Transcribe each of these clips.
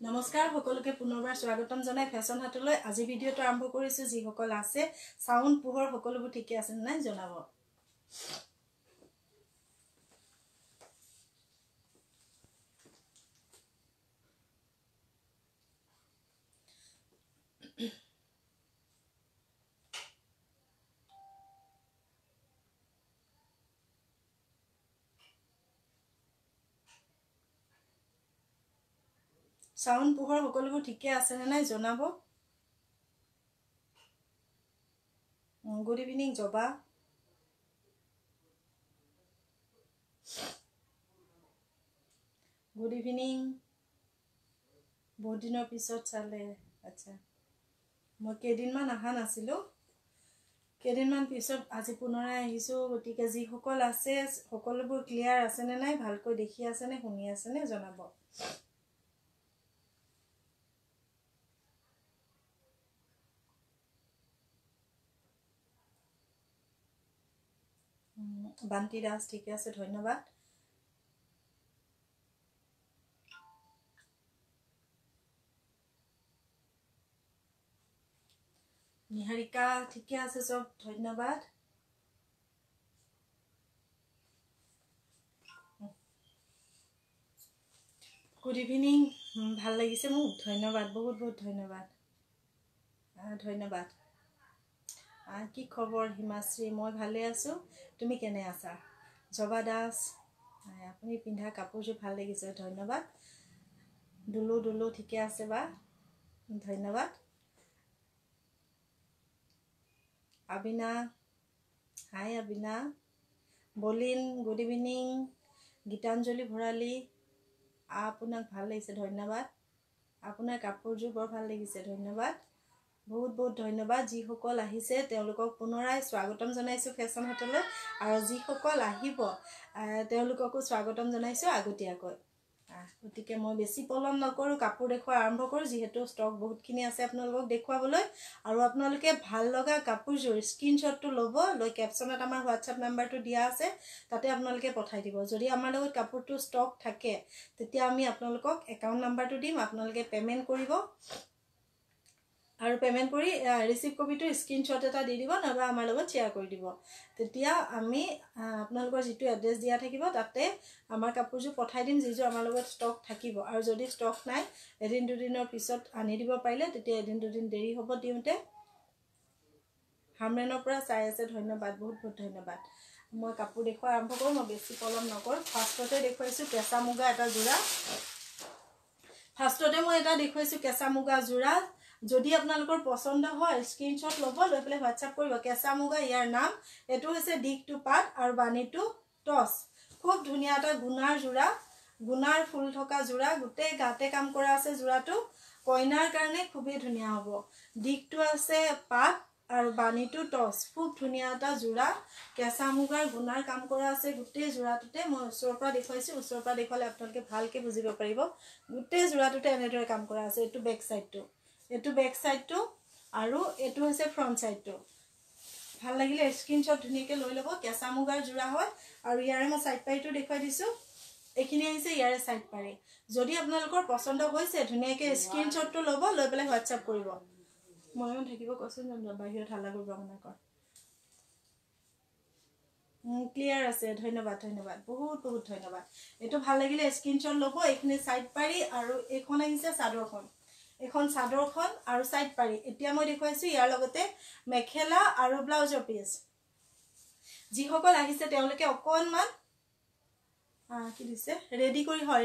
নমস্কাৰ সকলোকে পুনৰবাৰ স্বাগতম জনাই ফেশ্বন হাটলৈ আজি ভিডিঅটো আৰম্ভ কৰিছো যি সকল আছে সাউন্ড পোহৰ সকলোবোৰ ঠিকে আছে নাই জনাব সাউন্ড পোহৰ সকলোবোৰ ঠিকে আছে নাই জনাব good evening Joba good evening বহুত দিনৰ পিছত চালে আচ্ছা মই কেদিনমান আহা নাছিলো কেদিনমান পিছত আজি পুনৰাই আহিছো গতিকে যি সকল আছে সকলোবোৰ ক্লিয়াৰ আছে নে নাই ভালকৈ দেখি আছে নে শুনি আছে নে জনাব বান্তি দাস ঠিক আছে ধন্যবাদ নিহাৰিকা ঠিকে আছে সব ধন্যবাদ গুড ইভিনিং ভাল লাগিছে মোক ধন্যবাদ বহুত বহুত ধন্যবাদ ধন্যবাদ কি খবৰ হিমাশ্ৰী মই ভালে আছো তুমি কেনে আছা জবা দাস আপুনি পিন্ধা কাপোৰযোৰ ভাল লাগিছে ধন্যবাদ দুলু দুলু ঠিকে আছে বা ধন্যবাদ আবিনা হাই আবিনা বলিন গুড ইভিনিং গীতাঞ্জলি ভৰালী আপোনাক ভাল লাগিছে ধন্যবাদ আপোনাৰ কাপোৰযোৰ বৰ ভাল লাগিছে ধন্যবাদ বহুত বহুত ধন্যবাদ যি সকল আহিছে তেওঁলোকক পুনৰাই স্বাগতম জনাইছো ফেশ্বন হাটলৈ আৰু যি সকল আহিব তেওঁলোককো স্বাগতম জনাইছো আগতীয়াকৈ গতিকে মই বেছি পলম নকৰো কাপোৰ দেখুৱা আৰম্ভ কৰো যিহেতু ষ্টক বহুতখিনি আছে আপোনালোকক দেখুৱাবলৈ আৰু আপোনালোকে ভাল লগা কাপোৰযোৰ স্ক্ৰিনশ্বটটো ল'ব লৈ কেপচনত আমাৰ হোৱাটছআপ নাম্বাৰটো দিয়া আছে তাতে আপোনালোকে পঠাই দিব যদি আমাৰ লগত কাপোৰটো ষ্টক থাকে তেতিয়া আমি আপোনালোকক একাউণ্ট নাম্বাৰটো দিম আপোনালোকে পেমেন্ট কৰিব আৰু পেমেন্ট কৰি ৰিসিভ কপিটো স্ক্ৰিনশ্বট এটা দি দিব নহবা আমাৰ লগত শেয়াৰ কৰি দিব তেতিয়া আমি আপোনালোকৰ যেটো এড্ৰেছ দিয়া থাকিব তাতে আমাৰ কাপোৰযোৰ পঠাই দিম যিযোৰ আমাৰ লগত ষ্টক থাকিব আৰু যদি ষ্টক নাই এদিন দুদিনৰ পিছত আনি দিব পাৰিলে তেতিয়া এদিন দুদিন দেৰি হ'ব দিওঁতে হামৰেনৰ পৰা চাই আছে ধন্যবাদ বহুত বহুত ধন্যবাদ মই কাপোৰ দেখুৱা আৰম্ভ কৰো মই বেছি পলম নকৰো ফাৰ্ষ্টতে দেখুৱাইছো কেঁচা মুগা এটা জোৰা ফাৰ্ষ্টতে মই এটা দেখুৱাইছো কেঁচা মুগা জোৰা যদি আপোনালোকৰ পছন্দ হয় স্ক্ৰিনশ্বট ল'ব লৈ পেলাই হোৱাটছআপ কৰিব কেঁচা মুগা ইয়াৰ নাম এটো হৈছে দিকটো পাট আৰু বানিটো টস খুব ধুনিয়া এটা গুনাৰ জোৰা গুনাৰ ফুল থকা জোৰা গুটে গাতে কাম কৰা আছে জোৰাটো কইনাৰ কাৰণে খুবই ধুনিয়া হ'ব দিকটো আছে পাট আৰু বানিটো টস খুব ধুনিয়া এটা জোৰা কেঁচা মুগাৰ গুনাৰ কাম কৰা আছে গুটে জোৰাটোতে মই ওচৰৰ পৰা দেখুৱাইছো ওচৰৰ পৰা দেখুৱালে আপোনালোকে ভালকে বুজিব পাৰিব গুটে জোৰাটোতে এনেদৰে কাম কৰা আছে এটো বেক সাইডটো এটো বেক সাইডটো আৰু এটো হৈছে ফ্ৰন্ট সাইডটো ভাল লাগিলে স্ক্ৰিনশ্বট ধুনিয়াকে লৈ লব কেঁচা মুগাৰ জোৰা হয় আৰু ইয়াৰে মই সাইড পাইটো দেখুৱাই দিছো এখিনি আহিছে ইয়াৰে সাইড পাৰি যদি আপোনালোকৰ পছন্দ হৈছে ধুনিয়াকে স্ক্ৰিনশ্বটটো ল'ব লৈ পেলাই হোৱাটছআপ কৰিব ময়ো থাকিব কৈছোন বাহিৰত হাল্লা কৰিব মনা কৰ ক্লিয়াৰ আছে ধন্যবাদ ধন্যবাদ বহুত বহুত ধন্যবাদ এটো ভাল লাগিলে স্ক্ৰিনশ্বট ল'ব এখিনি সাইড পাৰি আৰু এখন আহিছে চাদৰখন এখন চাদৰখন আৰু সাইড পাৰি এতিয়া মই দেখুৱাইছো ইয়াৰ লগতে মেখেলা আৰু ব্লাউজৰ পিস যি সকল আহিছে তেওঁলোকে অকনমান কি দিছে ৰেডি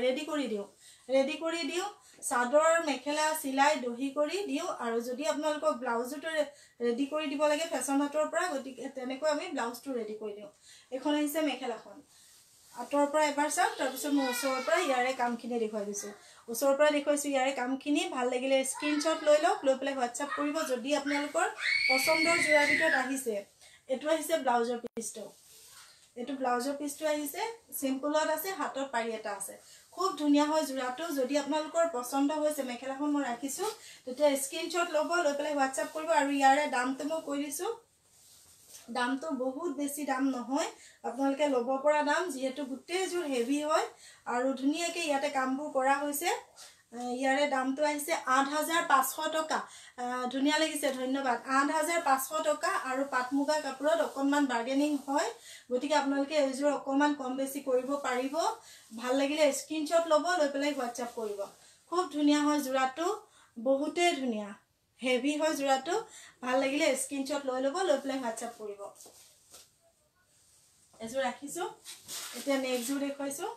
কৰি দিও চাদৰ মেখেলা সিলাই দহি কৰি দিও আৰু যদি আপোনালোকক ব্লাউজটো ৰেডি কৰি দিব লাগে ফেশ্বন হাটৰ পৰা গতিকে তেনেকৈ আমি ব্লাউজটো ৰেডি কৰি দিও এখন আহিছে মেখেলাখন আতৰ পৰা এবাৰ চাওক তাৰ পিছত মই ওচৰৰ পৰা ইয়াৰে কামখিনি দেখুৱাই দিছো ওচৰৰ পৰা দেখুৱাইছো ইয়াৰে কামখিনি ভাল লাগিলে স্ক্ৰিনশ্বট লৈ লওক লৈ পেলাই হোৱাটছআপ কৰিব যদি আপোনালোকৰ পছন্দৰ জোৰা ভিতৰত আহিছে এটো আহিছে ব্লাউজৰ পিসটো এটো ব্লাউজৰ পিসটো আহিছে সিম্পলত আছে হাতৰ পাৰি এটা আছে খুব ধুনিয়া হয় জোৰাটো যদি আপোনালোকৰ পছন্দ হৈছে মেখেলাখন মই ৰাখিছো তেতিয়া স্ক্ৰিনশ্বট ল'ব লৈ পেলাই হোৱাটছআপ কৰিব আৰু ইয়াৰে দামটো মই কৈ দিছো দামটো বহুত বেছি দাম নহয় আপোনালোকে ল'ব পৰা দাম যেহেতু গুটে জোৰ হেভি হয় আৰু ধুনিয়াকে ইয়াতে কামবোৰ কৰা হৈছে ইয়াৰে দামটো আহিছে ৮৫০০ টকা ধুনীয়া লাগিছে ধন্যবাদ ৮৫০০ টকা আৰু পাট মুগা কাপোৰত অকণমান বাৰ্গেনিং হয় গতিকে আপোনালোকে এইযোৰ অকণমান কম বেছি কৰিব পাৰিব ভাল লাগিলে স্ক্ৰীনশ্বট ল'ব লৈ পেলাই হোৱাটছআপ কৰিব খুব ধুনীয়া হয় যোৰাটো বহুতেই ধুনীয়া হেভি হয় যোৰাটো ভাল লাগিলে স্ক্ৰীনশ্বট লৈ ল'ব লৈ পেলাই হোৱাটছআপ কৰিব এযোৰ ৰাখিছোঁ এতিয়া নেক্সটযোৰ দেখুৱাইছোঁ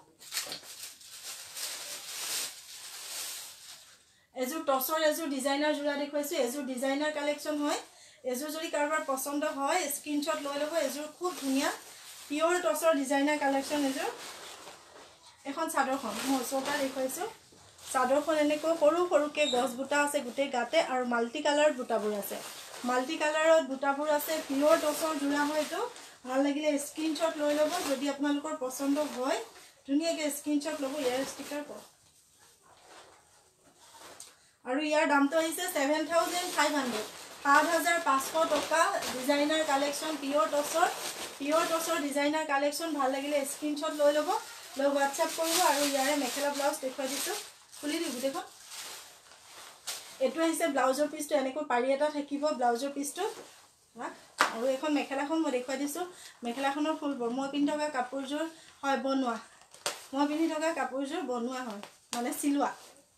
এযোৰ টছৰ এযোৰ ডিজাইনাৰ যোৰা দেখুৱাইছোঁ এযোৰ ডিজাইনাৰ কালেকশ্যন হয় এযোৰ যদি কাৰোবাৰ পচন্দ হয় স্ক্ৰীনশ্বট লৈ ল'ব এযোৰ খুব ধুনীয়া পিয়ৰ টছৰ ডিজাইনাৰ কালেকশ্যন এযোৰ এখন চাদৰখন মই ওচৰৰ পৰা দেখুৱাইছোঁ চাদৰখন এনেকৈ সৰু সৰুকৈ গছ বুটা আছে গোটেই গাতে আৰু মাল্টি কালাৰত বুটাবোৰ আছে মাল্টি কালাৰত বুটাবোৰ আছে পিয়ৰ টছৰ যোৰা হয় এইটো ভাল লাগিলে স্ক্ৰীনশ্বট লৈ ল'ব যদি আপোনালোকৰ পচন্দ হয় ধুনীয়াকৈ স্ক্ৰীনশ্বট ল'ব ইয়াৰ ষ্টিকাৰ কৰক আৰু ইয়াৰ দামটো আহিছে ৭৫০০ ৭৫০০ টকা ডিজাইনাৰ কালেকশ্যন পিয়ৰ টছৰ ডিজাইনাৰ কালেকশ্যন ভাল লাগিলে স্ক্ৰীনশ্বট লৈ ল'ব লৈ হোৱাটছআপ কৰিব আৰু ইয়াৰে মেখেলা ব্লাউজ দেখুৱাই দিছোঁ খুলি দিওঁ গোটেইখন এইটো আহিছে ব্লাউজৰ পিচটো এনেকৈ পাৰি এটা থাকিব ব্লাউজৰ পিচটো আৰু এখন মেখেলাখন মই দেখুৱাই দিছোঁ মেখেলাখনৰ ফুলবোৰ মই পিন্ধি থকা কাপোৰযোৰ হয় বনোৱা মই পিন্ধি থকা কাপোৰযোৰ বনোৱা হয় মানে চিলোৱা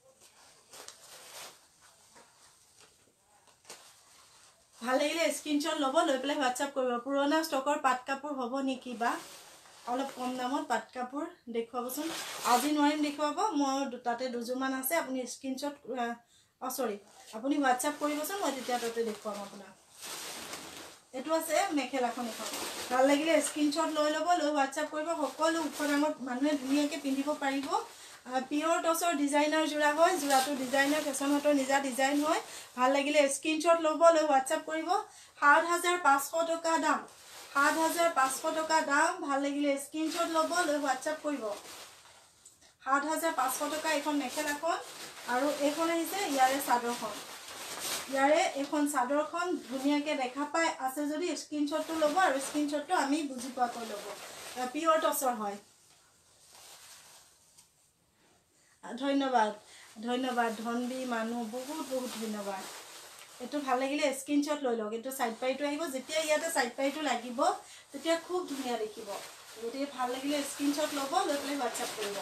ভাল লাগিলে স্ক্ৰীনশ্বট ল'ব লৈ পেলাই হোৱাটছআপ কৰিব পুৰণা ষ্টকৰ পাট কাপোৰ হ'ব নেকি বা অলপ কম দামত পাট কাপোৰ দেখুৱাবচোন আজি নোৱাৰিম দেখুৱাব মোৰ তাতে দুযোৰমান আছে আপুনি স্ক্ৰীনশ্বট সৰি আপুনি হোৱাটছআপ কৰিবচোন মই তেতিয়া তাতে দেখুৱাম আপোনাক এইটো আছে মেখেলাখন এখন ভাল লাগিলে স্ক্ৰীনশ্বট লৈ ল'ব লৈ হোৱাটছআপ কৰিব সকলো ওখ ডাঙৰ মানুহে ধুনীয়াকৈ পিন্ধিব পাৰিব পিয়ৰ টছৰ ডিজাইনাৰ যোৰা হয় যোৰাটো ডিজাইনাৰ ফেশ্বনহঁতৰ নিজা ডিজাইন হয় ভাল লাগিলে স্ক্ৰীনশ্বট ল'ব লৈ হোৱাটছআপ কৰিব ৭৫০০ টকা দাম ৭৫০০ টকা দাম ভাল লাগিলে স্ক্ৰীনশ্বট ল'ব লৈ হোৱাটছআপ কৰিব ৭৫০০ টকা এখন মেখেলাখন আৰু এইখন আহিছে ইয়াৰে চাদৰখন ইয়াৰে এইখন চাদৰখন ধুনীয়াকৈ দেখা পাই আছে যদি স্ক্ৰীনশ্বটটো ল'ব আৰু স্ক্ৰীনশ্বটটো আমি বুজি পোৱাকৈ ল'ব পিয়ৰ টছৰ হয় ধন্যবাদ ধন্যবাদ ধনবী মানুহ বহুত বহুত ধন্যবাদ এইটো ভাল লাগিলে স্ক্ৰীনশ্বট লৈ লওক এইটো চাইড পাইটো আহিব যেতিয়া ইয়াতে চাইড পাইটো লাগিব তেতিয়া খুব ধুনীয়া দেখিব গতিকে ভাল লাগিলে স্ক্ৰীনশ্বট ল'ব লৈ পেলাই হোৱাটছআপ কৰিব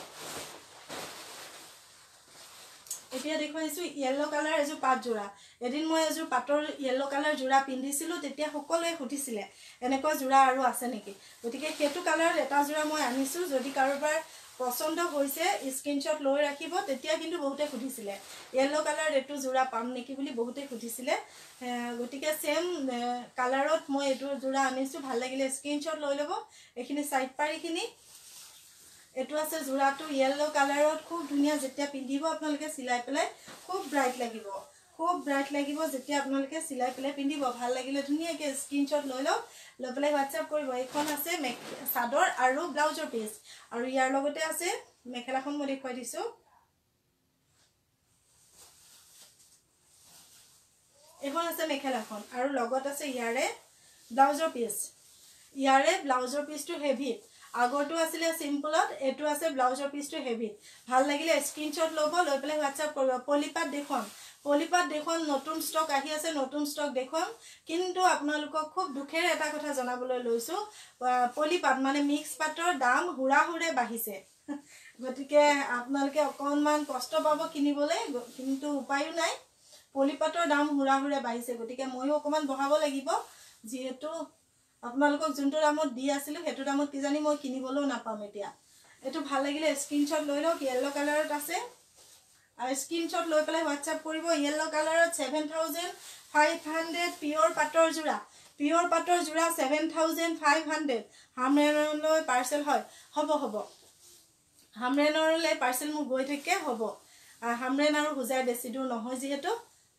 এতিয়া দেখুৱাইছোঁ য়েল্ল' কালাৰ এযোৰ পাট যোৰা এদিন মই এযোৰ পাটৰ য়েল্ল' কালাৰ যোৰা পিন্ধিছিলোঁ তেতিয়া সকলোৱে সুধিছিলে এনেকুৱা যোৰা আৰু আছে নেকি গতিকে সেইটো কালাৰত এটা যোৰা মই আনিছোঁ যদি কাৰোবাৰ পচন্দ হৈছে স্ক্ৰীনশ্বট লৈ ৰাখিব তেতিয়া কিন্তু বহুতে সুধিছিলে য়েল্ল' কালাৰত এইটো যোৰা পাম নেকি বুলি বহুতে সুধিছিলে গতিকে ছেম কালাৰত মই এইটো যোৰা আনিছোঁ ভাল লাগিলে স্ক্ৰীনশ্বট লৈ ল'ব এইখিনি চাইড পাৰিখিনি এইটো আছে যোৰাটো য়েল্ল' কালাৰত খুব ধুনীয়া যেতিয়া পিন্ধিব আপোনালোকে চিলাই পেলাই খুব ব্ৰাইট লাগিব যেতিয়া আপোনালোকে চিলাই পেলাই পিন্ধিব ভাল লাগিলে ধুনীয়াকৈ স্ক্ৰীনশ্বট লৈ লওক লৈ পেলাই হোৱাটছআপ কৰিব এইখন আছে চাদৰ আৰু ব্লাউজৰ পিচ আৰু ইয়াৰ লগতে আছে মেখেলাখন মই দেখুৱাই দিছোঁ এইখন আছে মেখেলাখন আৰু লগত আছে ইয়াৰে ব্লাউজৰ পিচটো হেভি আগৰটো আছিলে চিম্পলত এইটো আছে ব্লাউজৰ পিচটো হেভি ভাল লাগিলে স্ক্ৰীনশ্বট ল'ব লৈ পেলাই হোৱাটছআপ কৰিব পলিপাট দেখুৱাম নতুন ষ্টক আহি আছে নতুন ষ্টক দেখুৱাম কিন্তু আপোনালোকক খুব দুখেৰে এটা কথা জনাবলৈ লৈছোঁ পলিপাট মানে মিক্স পাটৰ দাম হুৰাহুৰে বাঢ়িছে গতিকে আপোনালোকে অকণমান কষ্ট পাব কিনিবলৈ কিন্তু উপায়ো নাই পলিপাটৰ দাম হুৰাহুৰে বাঢ়িছে গতিকে ময়ো অকণমান বঢ়াব লাগিব যিহেতু আপোনালোকক যোনটো দামত দি আছিলোঁ সেইটো দামত কিজানি মই কিনিবলৈও নাপাম এতিয়া এইটো ভাল লাগিলে স্ক্ৰীনশ্বট লৈ লওক য়েল্ল' কালাৰত আছে আৰু স্ক্ৰীনশ্বট লৈ পেলাই হোৱাটছআপ কৰিব য়েল্ল' কালাৰত ৭৫০০ পিয়ৰ পাটৰ যোৰা ৭৫০০ হামৰেনলৈ পাৰ্চেল হয় হ'ব হামৰেনলৈ পাৰ্চেল মোৰ গৈ থাকে হ'ব হামৰেন আৰু হোজাই বেছি দূৰ নহয় যিহেতু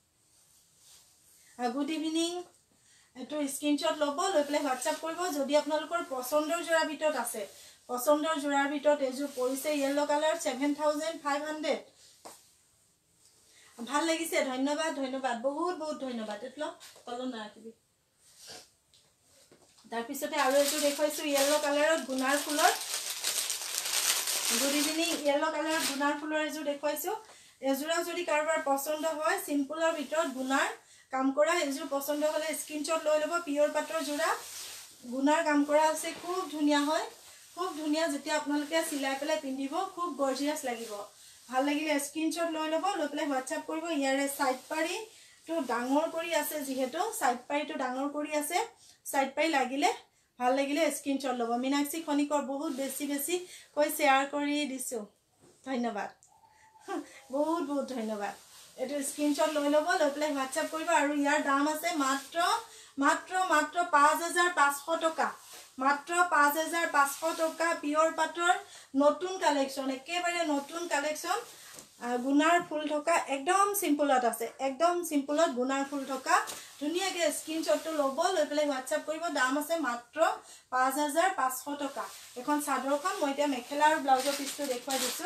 গুড ইভিনিং এইটো স্ক্ৰীনশ্বট ল'ব লৈ পেলাই হোৱাটছআপ কৰিব যদি আপোনালোকৰ পচন্দৰ যোৰাৰ ভিতৰত আছে পচন্দৰ যোৰাৰ ভিতৰত এযোৰ পৰিছে য়েল্ল' কালাৰ ৭৫০০ ভাল লাগিছে ধন্যবাদ বহুত বহুত ধন্যবাদ এইটো কলম নাৰাখিবি তাৰপিছতে আৰু এযোৰ দেখুৱাইছোঁ য়েল্ল' কালাৰত গুণাৰ ফুলৰ গুড ইভিনিং য়েল্ল' কালাৰত গুণাৰ ফুলৰ এযোৰ দেখুৱাইছোঁ এজোৰা যদি কাৰোবাৰ পছন্দ হয় সিম্পলৰ ভিতৰত গুণাৰ কাম কৰা এজোৰ পছন্দ হলে স্ক্ৰিনশ্বট লৈ ল'ব পিয়ৰ পাটৰ জোৰা গুণাৰ কাম কৰা আছে খুব ধুনীয়া হয় খুব ধুনীয়া যেতিয়া আপোনালোকে চিলাই পেলাই পিন্ধিব খুব গৰ্জিয়াছ লাগিব ভাল লাগিলে স্ক্ৰিনশ্বট লৈ ল'ব লৈ পেলাই হোৱাটছআপ কৰিব ইয়াৰে সাইড পাৰিটো ডাঙৰ কৰি আছে যিহেতু সাইড পাৰিটো ডাঙৰ কৰি আছে সাইড পাৰি লাগিলে ভাল লাগিলে স্ক্ৰিনশ্বট ল'ব মীনাক্ষী খনিকৰ বহুত বেছি কৈ শ্বেয়াৰ কৰি দিছো ধন্যবাদ বহুত বহুত ধন্যবাদ এটো স্ক্ৰিনশ্বট লৈ ল'ব লৈ পেলাই হোৱাটছআপ কৰিব আৰু ইয়াৰ দাম আছে মাত্ৰ 5500 টকা মাত্ৰ 5500 টকা পিয়ৰ পাটৰ নতুন কালেকশন একেবাৰে নতুন কালেকশন গুণাৰ ফুল থকা একদম সিম্পলত আছে একদম সিম্পলত গুণাৰ ফুল থকা ধুনীয়াকে স্ক্ৰিনশ্বটটো ল'ব লৈ পেলাই হোৱাটছআপ কৰিব দাম আছে মাত্ৰ 5500 টকা এখন চাদৰখন মই এতিয়া মেখেলা আৰু ব্লাউজৰ পিছটো দেখুৱাই দিছো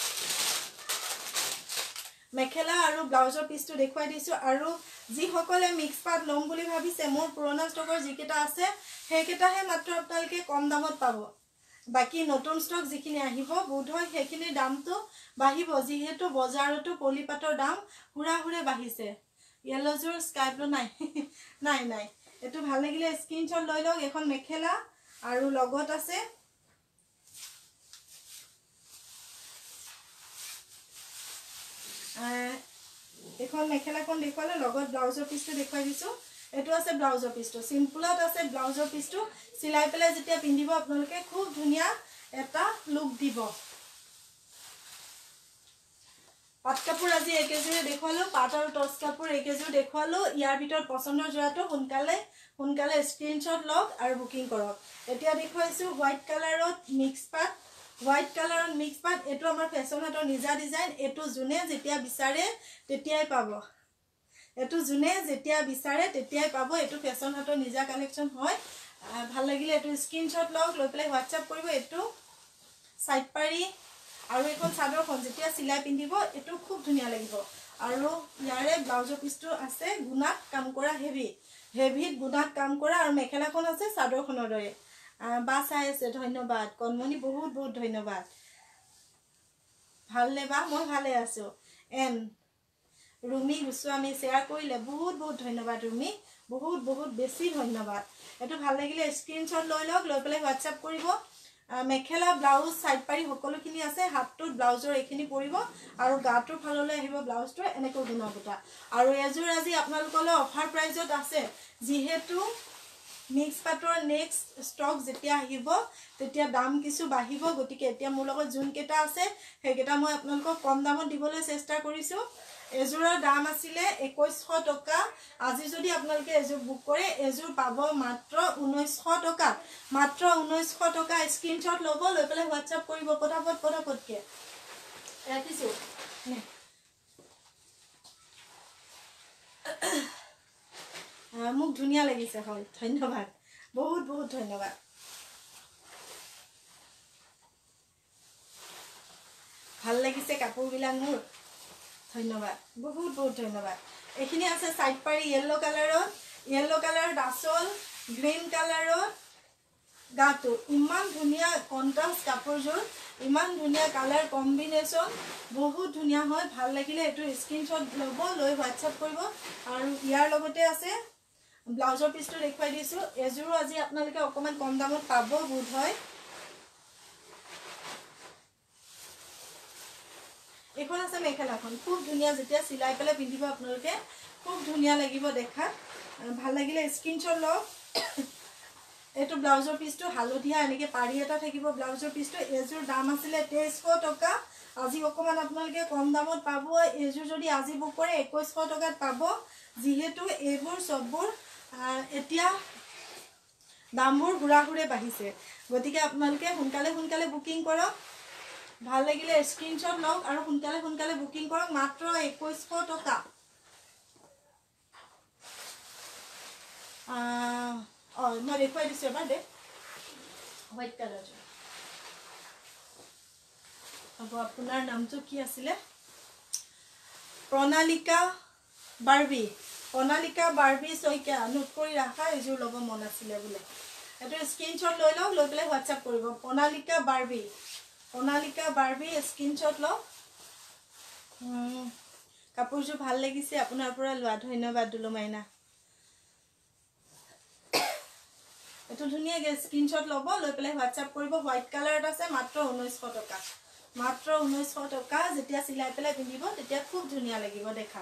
মেখেলা আৰু ব্লাউজৰ পিছটো দেখুৱাই দিছো আৰু যি সকলে মিক্স পাট লম বুলি ভাবিছে মোৰ পুৰণা ষ্টকৰ যিকেটা আছে সেইকেটাহে মাত্ৰ আপোনালোকে কম দামত পাব বাকি নতুন ষ্টক যিখিনি আহিব বোধহয় সেইখিনি দামটো বাঢ়িব যিহেতু বজাৰতো পলিপাটৰ দাম হুৰাহুৰে বাঢ়িছে ইয়েলোজৰ স্কাই ব্লু নাই নাই এটো ভাল লাগিলে স্ক্ৰিনশ্বট লৈ লওক এখন মেখেলা আৰু লগত আছে এখন মেখেলাখন দেখুৱালে লগত ব্লাউজৰ পিছটো দেখুৱাই দিছো এটো আছে ব্লাউজৰ পিছটো সিম্পলত আছে ব্লাউজৰ পিছটো সিলাই পেলাই যেতিয়া পিন্ধিব আপোনালোকে খুব ধুনীয়া এটা লুক দিব পাট কাপোৰ আজি একেজোৰে দেখুৱালো পাট আৰু টছ কাপোৰ একেজোৰ দেখুৱালো ইয়াৰ ভিতৰত পছন্দৰ জোৰাটো সোনকালে স্ক্ৰিনশ্বট লওক আৰু বুকিং কৰক এতিয়া দেখুৱাইছো হোৱাইট কালাৰত মিক্স পাট এটো আমাৰ ফেশ্বন হাটৰ নিজা ডিজাইন এটো জুনে যেতিয়া বিচাৰে তেতিয়াই পাব এটো ফেশ্বন হাটৰ নিজা কালেকশন হয় ভাল লাগিলে এটো স্ক্ৰিনশ্বট লওক লৈ পেলাই হোৱাটছআপ কৰিব এটো সাইড পাৰি আৰু এখন চাদৰখন যেতিয়া সিলাই পিন্ধিব এটো খুব ধুনীয়া লাগিব আৰু ইয়াৰে ব্লাউজৰ পিছটো আছে গুণাত কাম কৰা হেভিত গুণাত কাম কৰা আৰু মেখেলাখন আছে চাদৰখনৰ দৰে বা চাই আছে ধন্যবাদ কনমনি বহুত ধন্যবাদ ভালনে বা মই ভালে আছো এন ৰুমি গোস্বামী শ্বেয়াৰ কৰিলে বহুত ধন্যবাদ ৰুমি বহুত বেছি ধন্যবাদ এটো ভাল লাগিলে স্ক্ৰিনশ্বট লৈ লওক লৈ পেলাই হোৱাটছআপ কৰিব মেখেলা ব্লাউজ সাইড পাৰি সকলোখিনি আছে হাতটোত ব্লাউজৰ এইখিনি পৰিব আৰু গাটোৰ ফাললৈ আহিব ব্লাউজটো এনেকৈ গুণা বুটা আৰু এজোৰ আজি আপোনালোকলৈ অফাৰ প্ৰাইজত আছে যিহেতু মিক্স পাটৰ নেক্সট ষ্টক যেতিয়া আহিব তেতিয়া দাম কিছু বাঢ়িব গতিকে এতিয়া মোৰ লগত যোন কেটা আছে সেইকেটা মই আপোনালোকক কম দামত দিবলৈ চেষ্টা কৰিছো এজোৰৰ দাম আছিলে 2100 টকা আজি যদি আপোনালোকে এজোৰ বুক কৰে এজোৰ পাব মাত্ৰ 1900 টকা স্ক্ৰিনশ্বট ল'ব লৈ পেলাই হোৱাটছআপ কৰিব পটাপটকে ৰাখিছো মোক ধুনীয়া লাগিছে হয় ধন্যবাদ বহুত ধন্যবাদ ভাল লাগিছে কাপোৰবিলাক মোৰ ধন্যবাদ বহুত ধন্যবাদ এখিনি আছে সাইড পাৰি ইয়েলো কালাৰৰ ডাসল গ্ৰীন কালাৰৰ গাটো ইমান ধুনীয়া কন্ট্ৰাস্ট কাপোৰযোৰ ইমান ধুনীয়া কালাৰ কম্বিনেশন বহুত ধুনীয়া হয় ভাল লাগিলে এটো স্ক্ৰিনশ্বট ল'ব লৈ হোৱাটছআপ কৰিব আৰু ইয়াৰ লগতে আছে ব্লাউজৰ পিছটো দেখুৱাই দিছো এজোৰ আজি আপোনালোকে অকমান কম দামত পাব বোধ হয় এখন আছে মেখেলাখন খুব ধুনীয়া যেতিয়া সিলাই পেলাই পিন্ধিব আপোনালোকে খুব ধুনীয়া লাগিব দেখা ভাল লাগিলে স্ক্ৰিনশ্বট লওক এটো ব্লাউজৰ পিছটো হালধীয়া এনেকে পাৰি এটা থাকিব ব্লাউজৰ পিছটো এজোৰ দাম আছিল 2300 টকা আজি অকমান আপোনালোকে কম দামত পাব এজোৰ যদি আজি বুক কৰে 2100 টকাত পাব যিহেতু এইবোৰ সববোৰ এতিয়া দামবোৰ হুৰাহুৰে বাঢ়িছে গতিকে আপোনালোকে সোনকালে বুকিং কৰক ভাল লাগিলে স্ক্ৰিনশ্বট লওক আৰু সোনকালে বুকিং কৰক মাত্ৰ 2100 টকা মই দেখুৱাই দিছো এবাৰ দে হোৱাইট কালাৰ হ'ব আপোনাৰ নামটো কি আছিলে প্ৰণালিকা বাৰ্বি সৈকা নোট কৰি ৰাখা এজোৰ ল'ব মন আছিলে বোলে এটো স্ক্ৰিনশ্বট লৈ লওক লৈ পেলাই হোৱাটছআপ কৰিব প্ৰণালিকা বাৰ্বি স্ক্ৰিনশ্বট লওক কাপোৰযোৰ ভাল লাগিছে আপোনাৰ পৰা লোৱা ধন্যবাদ দুলুমাইনা এটো ধুনিয়াকে স্ক্ৰিনশ্বট ল'ব লৈ পেলাই হোৱাটছআপ কৰিব হোৱাইট কালাৰত আছে মাত্ৰ 1900 টকা মাত্ৰ 1900 টকা যেতিয়া সিলাই পেলাই পিন্ধিব তেতিয়া খুব ধুনিয়া লাগিব দেখা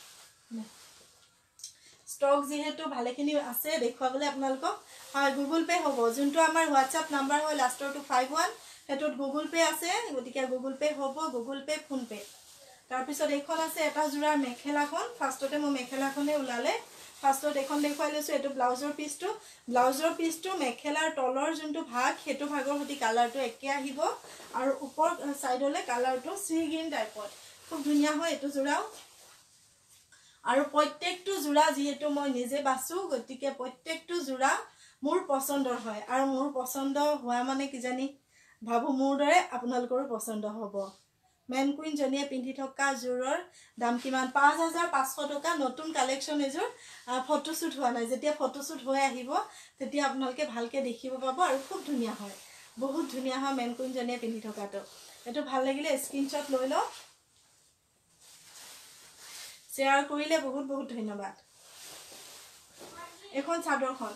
ষ্টক যেহেতু ভালেখিনি আছে দেখুৱাবলৈ আপোনালোকক হয় গুগল পে হ'ব যোনটো আমাৰ হোৱাটছআপ নাম্বাৰ হয় লাষ্টৰটো 51 হেতুত গুগল পে আছে গতিকে গুগল পে হ'ব গুগল পে ফোন পে তাৰ পিছত এইখন আছে এটা জোৰাৰ মেখেলাখন ফাৰ্ষ্টতে মই মেখেলাখনে উলালে ফাৰ্ষ্টত এখন দেখুৱাই লৈছো এটো ব্লাউজৰ পিসটো মেখেলাৰ তলৰ যোনটো ভাগ হেতু ভাগৰ হতি কালাৰটো একে আহিব আৰু ওপৰ সাইডলে কালাৰটো সি গ্ৰীন টাইপৰ খুব ধুনিয়া হয় এটো জোৰাও আৰু প্ৰত্যেকটো জোৰা যেহেতু মই নিজে বাছু গতিকে প্ৰত্যেকটো জোৰা মোৰ পছন্দৰ হয় আৰু মোৰ পছন্দ হোৱা মানে কি জানি ভাবু মোৰ দৰে আপোনালোকৰ পছন্দ হ'ব মেন কুইন জনিয়ে পিন্ধি থকা জোৰৰ দাম কিমান 5500 টকা নতুন কালেকচন এজোৰ ফটোশুট হোৱা নাই যেতিয়া ফটোশুট হৈ আহিব তেতিয়া আপোনালোকে ভালকে দেখিব পাব আৰু খুব ধুনিয়া হয় বহুত ধুনিয়া হয় মেন কুইন জনিয়ে পিন্ধি থকাটো এটো ভাল লাগিলে স্ক্ৰিনশ্বট লৈ ল শেয়াৰ কৰিলে বহুত বহুত ধন্যবাদ এখন চাদৰখন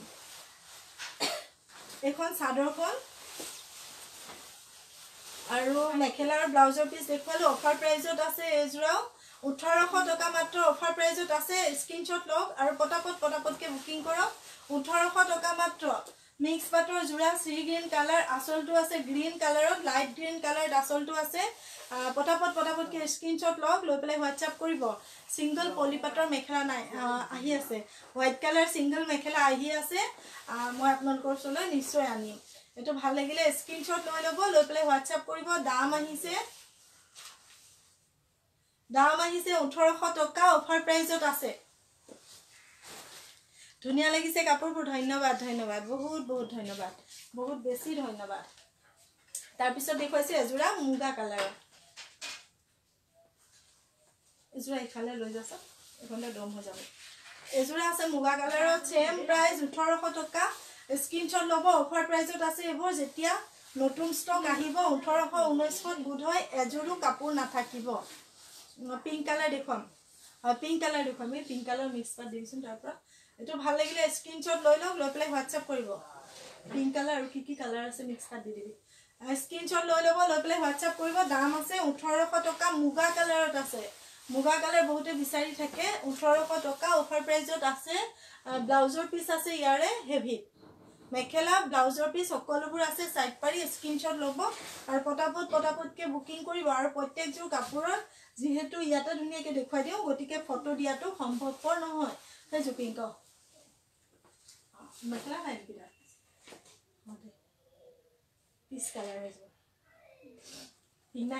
আৰু মেখেলাৰ ব্লাউজৰ পিস দেখুৱালো অফাৰ প্ৰাইজত আছে এজোৰাও 1800 টকা মাত্ৰ অফাৰ প্ৰাইজত আছে স্ক্ৰিনশ্বট লওক আৰু পটাপটকে বুকিং কৰক 1800 টকা মাত্ৰ মিক্স পাটৰ জোৰা সি গ্ৰীন কালাৰ আসলটো আছে গ্ৰীন কালাৰত লাইট গ্ৰীন কালাৰ আসলটো আছে পটাপটকে স্ক্ৰিনশ্বট লওক লৈ পেলাই হোৱাটছআপ কৰিব সিঙ্গল পলিপাটৰ মেখেলা নাই আহি আছে হোৱাইট কালাৰ সিঙ্গল মেখেলা আহি আছে মই আপোনালোকৰ ওচৰলৈ নিশ্চয় আনিম এটো ভাল লাগিলে স্ক্ৰিনশ্বট লৈ লব লৈ পেলাই হোৱাটছআপ কৰিব দাম আহিছে 1800 টকা অফাৰ প্ৰাইজত আছে ধুনিয়া লাগিছে কাপোৰবোৰ ধন্যবাদ বহুত বহুত ধন্যবাদ বহুত বেছি ধন্যবাদ তাৰ পিছত দেখুৱাইছে এজোৰা মুগা কালাৰ এজোৰা ইফালে লৈ যাছ এখনতে দম হৈ যাব এজোৰা আছে মুগা কালাৰত সেম প্ৰাইস 1800 টকা স্ক্ৰিনশ্বট লব অফাৰ প্ৰাইজত আছে এবোৰ যেতিয়া নতুন ষ্টক আহিব 1800 1900 গুড হয় এজোৰো কাপোৰ নাথাকিব পিঙ্ক কালাৰ দেখুৱাম পিঙ্ক কালাৰ মিক্স পাত দিছুন তাৰ পৰা এটো ভাল লাগিলে স্ক্ৰিনশ্বট লৈ লওক লৈ পেলাই হোৱাটছআপ কৰিব পিঙ্ক কালাৰ আৰু কি কালাৰ আছে মিক্স পাত দি দিবি স্ক্ৰিনশ্বট লৈ লব লৈ পেলাই হোৱাটছআপ কৰিব দাম আছে 1800 টকা মুগা কালাৰত আছে মুগা কালাৰ বহুতে বিচাৰি থাকে 1800 টকা অফাৰ প্ৰাইজত আছে ব্লাউজৰ পিস আছে ইয়াৰে হেভি মেখেলা ব্লাউজৰ পিস সকলোবোৰ আছে সাইড পাৰি স্ক্ৰিনশ্বট লব আৰু পটাপটকে বুকিং কৰিব আৰু প্ৰত্যেকযোৰ কাপোৰৰ যেহেতু ইয়াতে ধুনিয়াকে দেখুৱাই দিও গতিকে ফটো দিয়াটো সম্ভৱপৰ নহয় সেই জুপিংক মেখেলা নাই কিটা পিস কালাৰ আছে নাই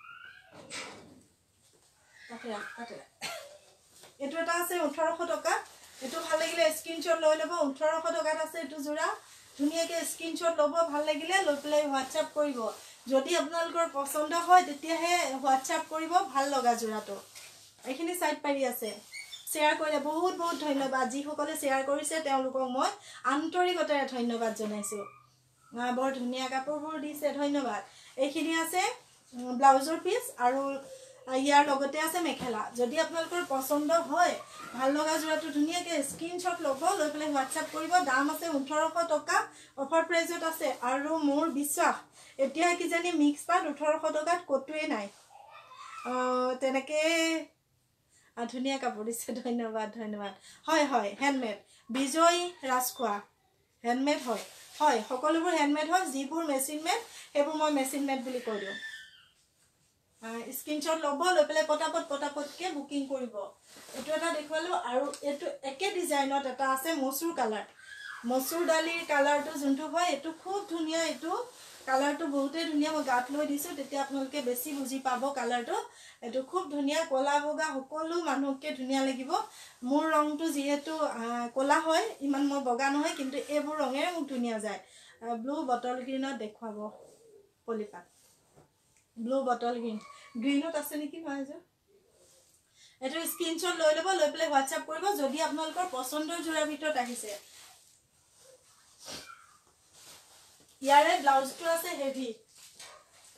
এটো এটা আছে 1800 টকা এটো ভাল লাগিলে স্ক্ৰিনশ্বট লৈ লব 1800 টকাত আছে এটো জোৰা ধুনিয়াকে স্ক্ৰিনশ্বট লব ভাল লাগিলে লৈ পেলাই হোৱাটছআপ কৰিব যদি আপোনালোকৰ পছন্দ হয় তেতিয়াহে হোৱাটছআপ কৰিব ভাল লগা জোৰাটো এইখিনি সাইড পাৰি আছে শেয়াৰ কৰিলে বহুত বহুত ধন্যবাদ যি সকলে শেয়াৰ কৰিছে তেওঁলোকক মই আন্তৰিকতাৰে ধন্যবাদ জনাইছো বৰ ধুনিয়া কাপোৰবোৰ দিছে ধন্যবাদ এইখিনি আছে ব্লাউজৰ পিস আৰু ইয়াৰ লগতে আছে মেখেলা যদি আপোনালোকৰ পছন্দ হয় ভাল লগা জোৰাটো ধুনিয়াকে স্ক্ৰিনশ্বট লব লৈ পেলাই হোৱাটছআপ কৰিব দাম আছে 1800 টকা অফাৰ প্ৰাইজত আছে আৰু মোৰ বিশ্বাস এতিয়া কি জানি মিক্স পাট 1800 টকাত কতোৱে নাই তেনেকে ধুনিয়া কাপোৰ দিছে ধন্যবাদ হয় হ্যান্ডমেড বিজয় ৰাজখোৱা হ্যান্ডমেড হয় সকলোবোৰ হ্যান্ডমেড হয় যিবোৰ মেচিন মেড হেবোৰ মই মেচিন মেড বুলি কৈ দিও স্ক্ৰিনশ্বট লব লৈ পেলাই পটাপটকে বুকিং কৰিব এটো এটা দেখুৱালো আৰু এটো একে ডিজাইনত এটা আছে মসুৰ দালিৰ কালাৰটো যোনটো হয় এটো খুব ধুনিয়া এটো কালাৰটো বহুতে ধুনিয়া মই গাত লৈ দিছো তেতিয়া আপোনালোকে বেছি বুজি পাব কালাৰটো এটো খুব ধুনিয়া কলা বগা সকলো মানুহকে ধুনিয়া লাগিব মোৰ ৰংটো যেহেতু কলা হয় ইমান মই বগা নহয় কিন্তু এবোৰ ৰঙেৰে মোক ধুনিয়া যায় ব্লু বটল গ্ৰীনত দেখুৱাব পলিপাট ব্লু বটল গ্ৰীনত আছে নেকি মাইজো এটো স্ক্ৰিনশ্বট লৈ লব লৈ পেলাই হোৱাটছআপ কৰিব যদি আপোনালোকৰ পছন্দৰ জোৰাৰ ভিতৰত আহিছে ইয়াৰে ব্লাউজটো আছে হেভি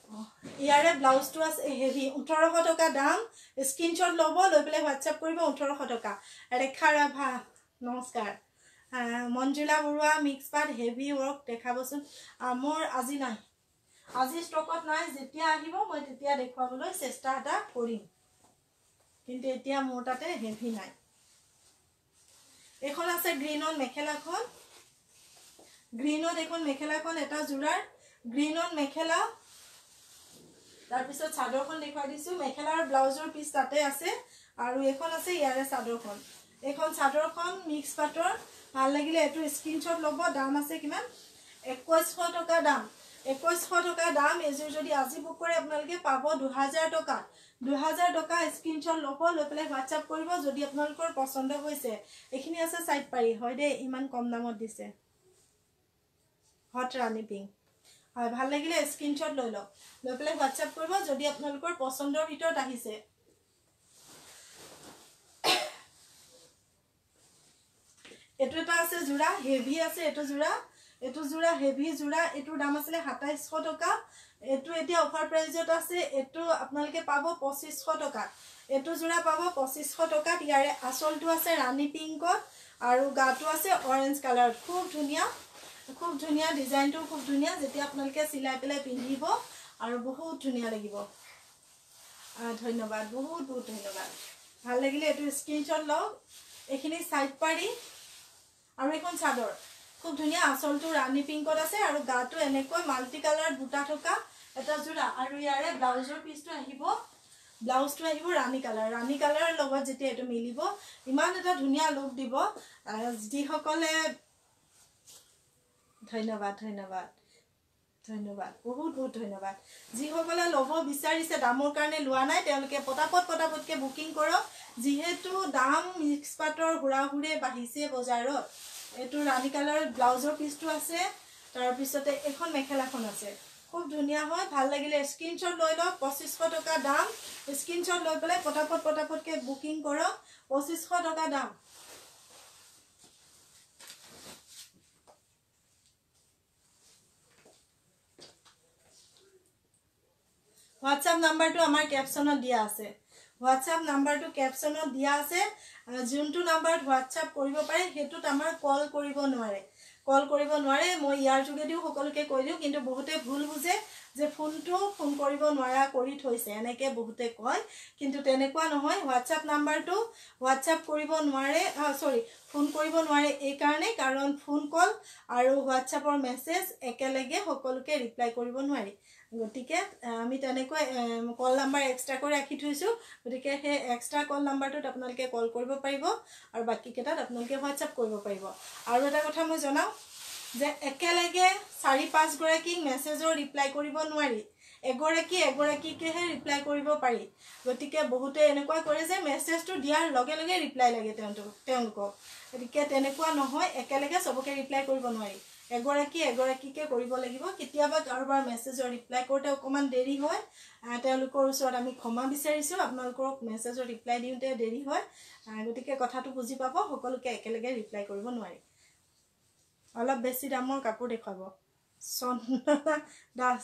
ইয়াৰে ব্লাউজটো আছে হেভি 1800 টকা দাম স্ক্ৰীনশ্বট ল'ব লৈ পেলাই হোৱাটছআপ কৰিব 1800 টকা ৰেখা ৰাভা নমস্কাৰ মঞ্জুলা বৰুৱা মিক্স পাট হেভি ৱৰ্ক দেখাবচোন মোৰ আজি নাই আজি ষ্টকত নাই যেতিয়া আহিব মই তেতিয়া দেখুৱাবলৈ চেষ্টা এটা কৰিম কিন্তু এতিয়া মোৰ তাতে হেভি নাই এখন আছে গ্ৰীনত মেখেলাখন গ্ৰীনত এখন মেখেলাখন এটা জোৰাৰ গ্ৰীনত মেখেলা তাৰ পিছত চাদৰখন দেখুৱাই দিছো মেখেলাৰ ব্লাউজৰ পিস তাতে আছে আৰু এখন আছে ইয়াৰে চাদৰখন এখন চাদৰখন মিক্স পাটৰ ভাল লাগিলে এটো স্ক্ৰীনশ্বট ল'ব দাম আছে কিমান 2100 টকা দাম 2100 টকা দাম এজোৰ যদি আজি বুক কৰে আপোনালোকে পাব 2000 টকা 2000 টকা স্ক্ৰীনশ্বট ল'ব লৈ পেলাই হোৱাটছআপ কৰিব যদি আপোনালোকৰ পছন্দ হৈছে এখিনি আছে সাইড পাৰি হয় দে ইমান কম দামত দিছে হট ৰাণী পিং হয় ভাল লাগিলে স্ক্ৰীনশ্বট লৈ লওক লৈ পেলাই হোৱাটছআপ কৰিব যদি আপোনালোকৰ পছন্দৰ ভিতৰত আহিছে এটো এটা আছে জোৰা হেভি আছে এটো জোৰা হেভি জোৰা এটোৰ দাম আছিল 2700 টকা এটো এতিয়া অফাৰ প্ৰাইজত আছে এটো আপোনালোকে পাব 2500 টকা এটো জোৰা পাব 2500 টকা ইয়াৰে আসলটো আছে ৰাণী পিংকত আৰু গাটো আছে অৰেঞ্জ কালাৰ খুব ধুনিয়া ডিজাইনটো খুব ধুনিয়া যেতিয়া আপোনালোকে সিলাই পেলাই পিন্ধিব আৰু বহুত ধুনিয়া লাগিব ধন্যবাদ বহুত ধন্যবাদ ভাল লাগিলে এটো স্ক্ৰীনশ্বট লও এখিনি সাইড পাৰি আৰু এখন চাদৰ খুব ধুনিয়া আসলটো ৰাণী পিংকত আছে আৰু গাটো এনেকৈ মাল্টি কালাৰ বুটা থকা এটা জোৰা আৰু ইয়াৰে ব্লাউজৰ পিসটো আহিব ৰাণী কালাৰৰ লগত যেতিয়া এটো মিলিব ইমান এটা ধুনিয়া লুক দিব যি সকলে ধন্যবাদ বহুত ধন্যবাদ যি সকলে লব বিচাৰিছে দামৰ কাৰণে লোৱা নাই তেওঁলোকে পটাপটকে বুকিং কৰক যেহেতু দাম মিক্স পাটৰ হুৰাহুৰে বাঢ়িছে বজাৰত এটো ৰাণী কালাৰৰ ব্লাউজৰ পিসটো আছে তাৰ পিছতে এখন মেখেলাখন আছে খুব ধুনিয়া হয় ভাল লাগিলে স্ক্ৰীনশ্বট লৈ লওক 2500 টকা দাম স্ক্ৰীনশ্বট লৈ পেলাই পটাপটকে বুকিং কৰক 2500 টকা দাম WhatsApp নাম্বাৰটো আমাৰ ক্যাপশনত দিয়া আছে WhatsApp নাম্বাৰটো ক্যাপশনত দিয়া আছে যোনটো নাম্বাৰত WhatsApp কৰিব পাৰে হেতুত আমাৰ কল কৰিব নোৱাৰে মই ইয়াৰ যোগেদিও সকলোকে কৈ দিও কিন্তু বহুতে ভুল বুজে যে ফোন কৰিব নোৱাৰা কৰি থৈছে এনেকে বহুতে কয় কিন্তু তেনেকুৱা নহয় WhatsApp নাম্বাৰটো WhatsApp কৰিব নোৱাৰে ফোন কৰিব নোৱাৰে এই কাৰণে কাৰণ ফোন কল আৰু WhatsAppৰ মেসেজ একেলগে সকলোকে ৰিপ্লাই কৰিব নোৱাৰি গটিকে আমি তেনেকৈ কল নাম্বাৰ এক্সট্ৰা কৰি ৰাখি থৈছো গটিকে হে এক্সট্ৰা কল নাম্বাৰটোত আপোনালোকে কল কৰিব পাৰিব আৰু বাকি কেটাত আপোনালোকে WhatsApp কৰিব পাৰিব আৰু এটা কথা মই জনাও যে একেলগে 4-5 গৰাকী মেসেজৰ ৰিপ্লাই কৰিব নোৱাৰি এগৰাকীকেহে ৰিপ্লাই কৰিব পাৰি গটিকে বহুতে এনেকুৱা কৰে যে মেসেজটো দিয়াৰ লগে ৰিপ্লাই লাগে তেওঁলোকক গটিকে তেনেকুৱা নহয় একেলগে সবকে ৰিপ্লাই কৰিব নোৱাৰি এগৰাকীকে কৰিব লাগিব কেতিয়াবা কাৰোবাৰ মেসেজৰ ৰিপ্লাই কৰতে অকমান দেৰি হয় তেওঁলোকৰ ওচৰত আমি ক্ষমা বিচাৰিছো আপোনালোকক মেসেজৰ ৰিপ্লাই দিওতে দেৰি হয় গটিকে কথাটো বুজি পাব সকলোকে একেলগে ৰিপ্লাই কৰিব নোৱাৰি অলপ বেছি দামৰ কাপোৰ দেখাব সন্না দাস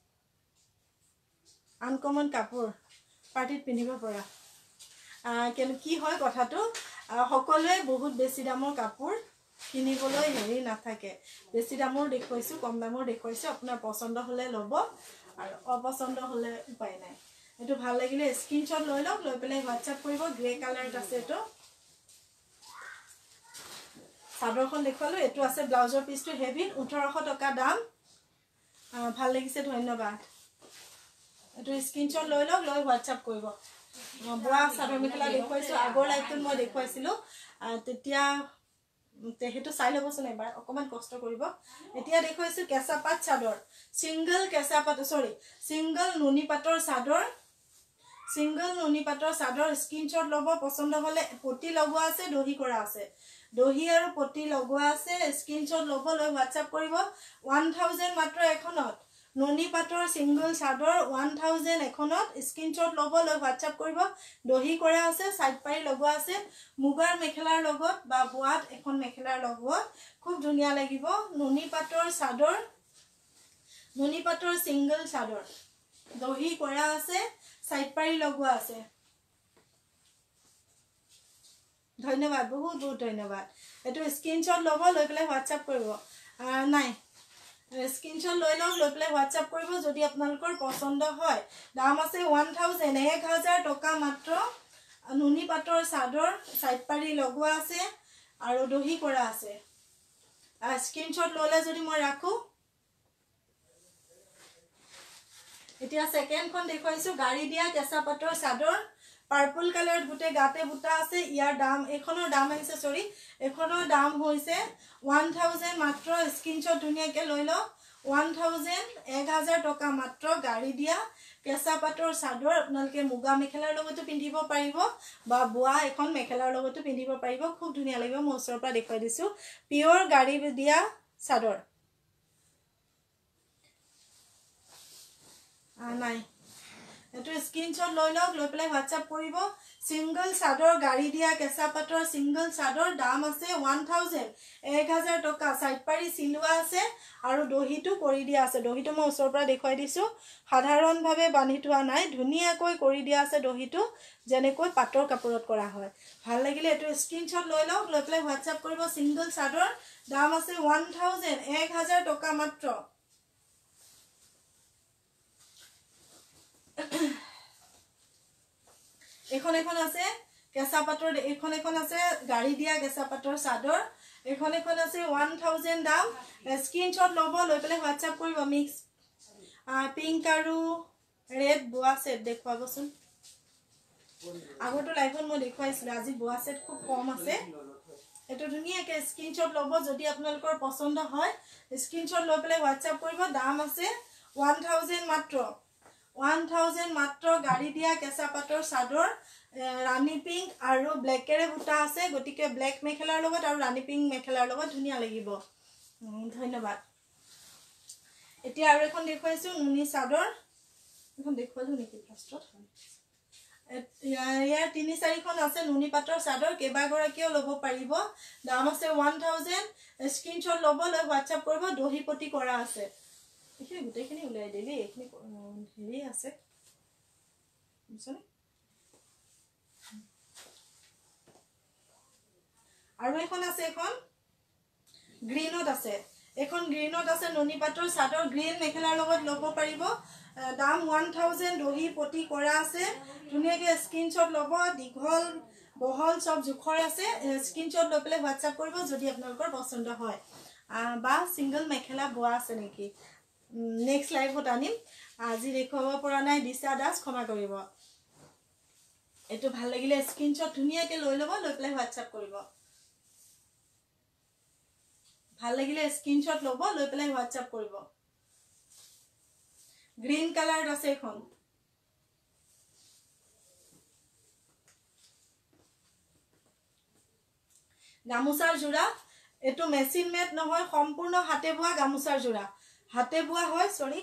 আনকমন কাপোৰ পাৰ্টিত পিন্ধিব পৰা কি হয় কথাটো সকলোৱে বহুত বেছি দামৰ কাপোৰ কিনিবলৈ হেৰি নাথাকে বেছি দামৰ দেখুৱাইছো কম দামৰ দেখুৱাইছো আপোনাৰ পছন্দ হলে ল'ব আৰু অপছন্দ হলে উপায় নাই এটো ভাল লাগিলে স্ক্ৰীনশ্বট লৈ লওক লৈ পেলাই WhatsApp কৰিব গ্ৰে কালাৰত আছে এটো চাদৰখন দেখুৱালো এটো আছে ব্লাউজৰ পিসটো হেভি 1800 টকা দাম ভাল লাগিছে ধন্যবাদ এটো স্ক্ৰীনশ্বট লৈ লওক লৈ WhatsApp কৰিব বৰা চাদৰ মেখেলা দেখুৱাইছো আগৰ লাইভটোত মই দেখুৱাইছিলো তেতিয়া তেহেতু চাই লবচোন এবাৰ অকমান কষ্ট কৰিব এতিয়া দেখুৱাইছো কেঁচা পাট চাদৰ সিঙ্গল নুনি পাটৰ চাদৰ স্ক্ৰীনশ্বট ল'ব পছন্দ হলে পটি লগোৱা আছে দহি কৰা আছে দহি আৰু পটি লগোৱা আছে স্ক্ৰীনশ্বট ল'ব লৈ WhatsApp কৰিব 1000 মাত্ৰ এখনত নুনি পাটৰ সিঙ্গল চাদৰ 1000 এখনত স্ক্ৰীনশ্বট ল'ব লৈ WhatsApp কৰিব দহি কৰা আছে সাইড পাৰি লগোৱা আছে মুগাৰ মেখেলাৰ লগত বা বুৱাত এখন মেখেলাৰ লগত খুব ধুনিয়া লাগিব নুনি পাটৰ সিঙ্গল চাদৰ দহি কৰা আছে সাইড পাৰি লগোৱা আছে ধন্যবাদ বহুত বহুত ধন্যবাদ এটো স্ক্রিনশট লব লৈ পেলাই WhatsApp কৰিব নাই স্ক্রিনশট লৈ পেলাই WhatsApp কৰিব যদি আপোনালোকৰ পছন্দ হয় দাম আছে 1000 টকা মাত্ৰ নুনি পাটৰ চাদৰ সাইড পাৰি লগোৱা আছে আৰু দহি কৰা আছে স্ক্রিনশট ললে যদি মই ৰাখো এতিয়া সেকেন্ড খন দেখাইছো গাড়ি দিয়া কেঁচা পাটৰ চাদৰ পার্পল কালার গুটে গাতে বুটা আছে ইয়ার দাম এখনৰ দাম আছে সরি এখনৰ দাম হৈছে 1000 মাত্ৰ স্ক্রিনশট ধুনিয়াকে লৈ ল 1000 টকা মাত্ৰ গাড়ি দিয়া কেঁচা পাটৰ চাদৰ আপোনালোকে মুগা মেখেলাৰ লগতো পিন্ধিব পাৰিব বা বুৱা এখন মেখেলাৰ লগতো পিন্ধিব পাৰিব খুব ধুনিয়া লাগিব মই ওচৰৰ পৰা দেখাই দিছো পিওর গাড়ি দিয়া চাদৰ নাই এটো স্ক্রিনশট লৈ পেলাই WhatsApp কৰিব সিঙ্গল চাদৰ গাড়ি দিয়া কেঁচা পাটৰ সিঙ্গল চাদৰ দাম আছে 1000 টকা সাইড পাৰি সিলুৱা আছে আৰু দহিটো কৰি দিয়া আছে দহিটো মই ওচৰৰ পৰা দেখাই দিছো সাধাৰণ ভাৱে বান্ধি থোৱা নাই ধুনিয়াকৈ কৰি দিয়া আছে দহিটো যেনেকৈ পাটৰ কাপোৰত কৰা হয় ভাল লাগিলে এটো স্ক্রিনশট লৈ পেলাই WhatsApp কৰিব সিঙ্গল চাদৰ দাম আছে 1000 টকা মাত্ৰ এখন আছে কেঁচা পাটৰ এখন আছে গাড়ি দিয়া কেঁচা পাটৰ চাদৰ এখন আছে 1000 দাম স্ক্রিনশট লব লৈ পেলাই WhatsApp কৰিব মিক্স পিঙ্ক আৰু ৰেড বুৱা সেট দেখুৱাবচোন আগতো লাইভত মই দেখুৱাইছিল আজি বুৱা সেট খুব কম আছে এটো ধুনিয়াকে স্ক্রিনশট লব যদি আপোনালোকৰ পছন্দ হয় স্ক্রিনশট লৈ পেলাই WhatsApp কৰিব দাম আছে 1000 মাত্ৰ 1000 মাত্ৰ গাড়ি দিয়া কেঁচা পাটৰ চাদৰ ৰাণী পিঙ্ক আৰু ব্ল্যাকেৰে বুটা আছে গটিকে ব্ল্যাক মেখেলাৰ লগত আৰু ৰাণী পিঙ্ক মেখেলাৰ লগত ধুনিয়া লাগিব ধন্যবাদ এতিয়া আৰু এখন দেখুৱাইছো নুনি চাদৰ এখন দেখুৱালো নেকি ফাৰ্ষ্টত ইয়াৰ 3-4 খন আছে নুনি পাটৰ চাদৰ কেবা গৰাকিও লব পাৰিব দাম আছে 1000 স্ক্রিনশট লব লৈ WhatsApp কৰিব দহি পটি কৰা আছে এখিনি গুটেখিনি উলাই দিলি এখিনি হেৰি আছে বুঝছনে আৰু এখন আছে এখন গ্ৰীনত আছে এখন গ্ৰীনত আছে নুনি পাটৰ চাদৰ গ্ৰীন মেখেলাৰ লগত লব পাৰিব দাম 1000 দহি পটি কৰা আছে ধুনিয়াকে স্ক্রিনশট লব দীঘল বহল সব জুখৰ আছে স্ক্রিনশট লৈ পেলাই WhatsApp কৰিব যদি আপোনালোকৰ পছন্দ হয় বা সিঙ্গল মেখেলা বোৱা আছে নেকি নেক্সট লাইভত আনিম আজি দেখুৱাব পৰা নাই দিশা দাস ক্ষমা কৰিব এটো ভাল লাগিলে স্ক্রিনশট ধুনিয়াকে লৈ পেলাই WhatsApp কৰিব ভাল লাগিলে স্ক্রিনশট লব লৈ পেলাই WhatsApp কৰিব গ্ৰীন কালাৰ আছে এখন গামুচাৰ জোৰা এটো মেচিন মেড নহয় সম্পূৰ্ণ হাতে বোৱা গামুচাৰ জোৰা হাতে বোৱা হয় সরি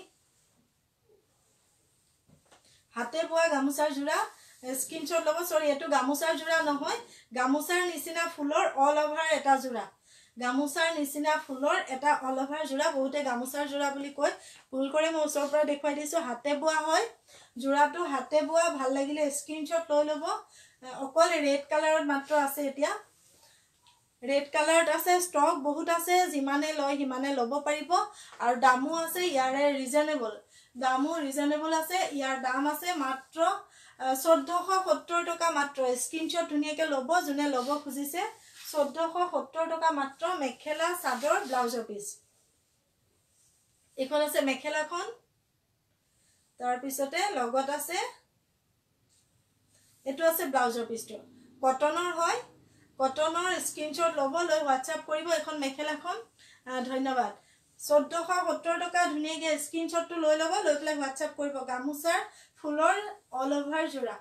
হাতে বোৱা গামুচাৰ জোৰা স্ক্রিনশট লব সরি এটো গামুচাৰ জোৰা নহয় গামুচাৰ নিচিনা ফুলৰ অল ওভাৰ এটা জোৰা গামুচাৰ নিচিনা ফুলৰ এটা অল ওভাৰ জোৰা বহুতে গামুচাৰ জোৰা বুলি কয় ভুল কৰে মই ওচৰৰ পৰা দেখুৱাই দিছো হাতে বোৱা হয় জোৰাটো হাতে বোৱা ভাল লাগিলে স্ক্রিনশট লৈ লব অকল ৰেড কালাৰত মাত্ৰ আছে এতিয়া ৰেড কালাৰত আছে স্টক বহুত আছে যিমানে লয় হিমানে লব পাৰিব আৰু দামো আছে ইয়াৰে ৰিজনেবল দামো ৰিজনেবল আছে ইয়াৰ দাম আছে মাত্ৰ 1470 টকা মাত্ৰ স্ক্রিনশট ধুনিয়াকে লব জুনে লব খুজিছে 1470 টকা মাত্ৰ মেখেলা চাদৰ ব্লাউজৰ পিস এখন আছে মেখেলাখন তাৰ পিছতে লগত আছে এটো আছে ব্লাউজৰ পিসটো কটনৰ হয় কটনৰ স্ক্রিনশট লব লৈ WhatsApp কৰিব এখন মেখেলাখন ধন্যবাদ 1470 টকা ধুনিয়াকে স্ক্রিনশটটো লৈ লব লৈ পেলাই WhatsApp কৰিব গামুচাৰ ফুলৰ অল ওভাৰ জোৰা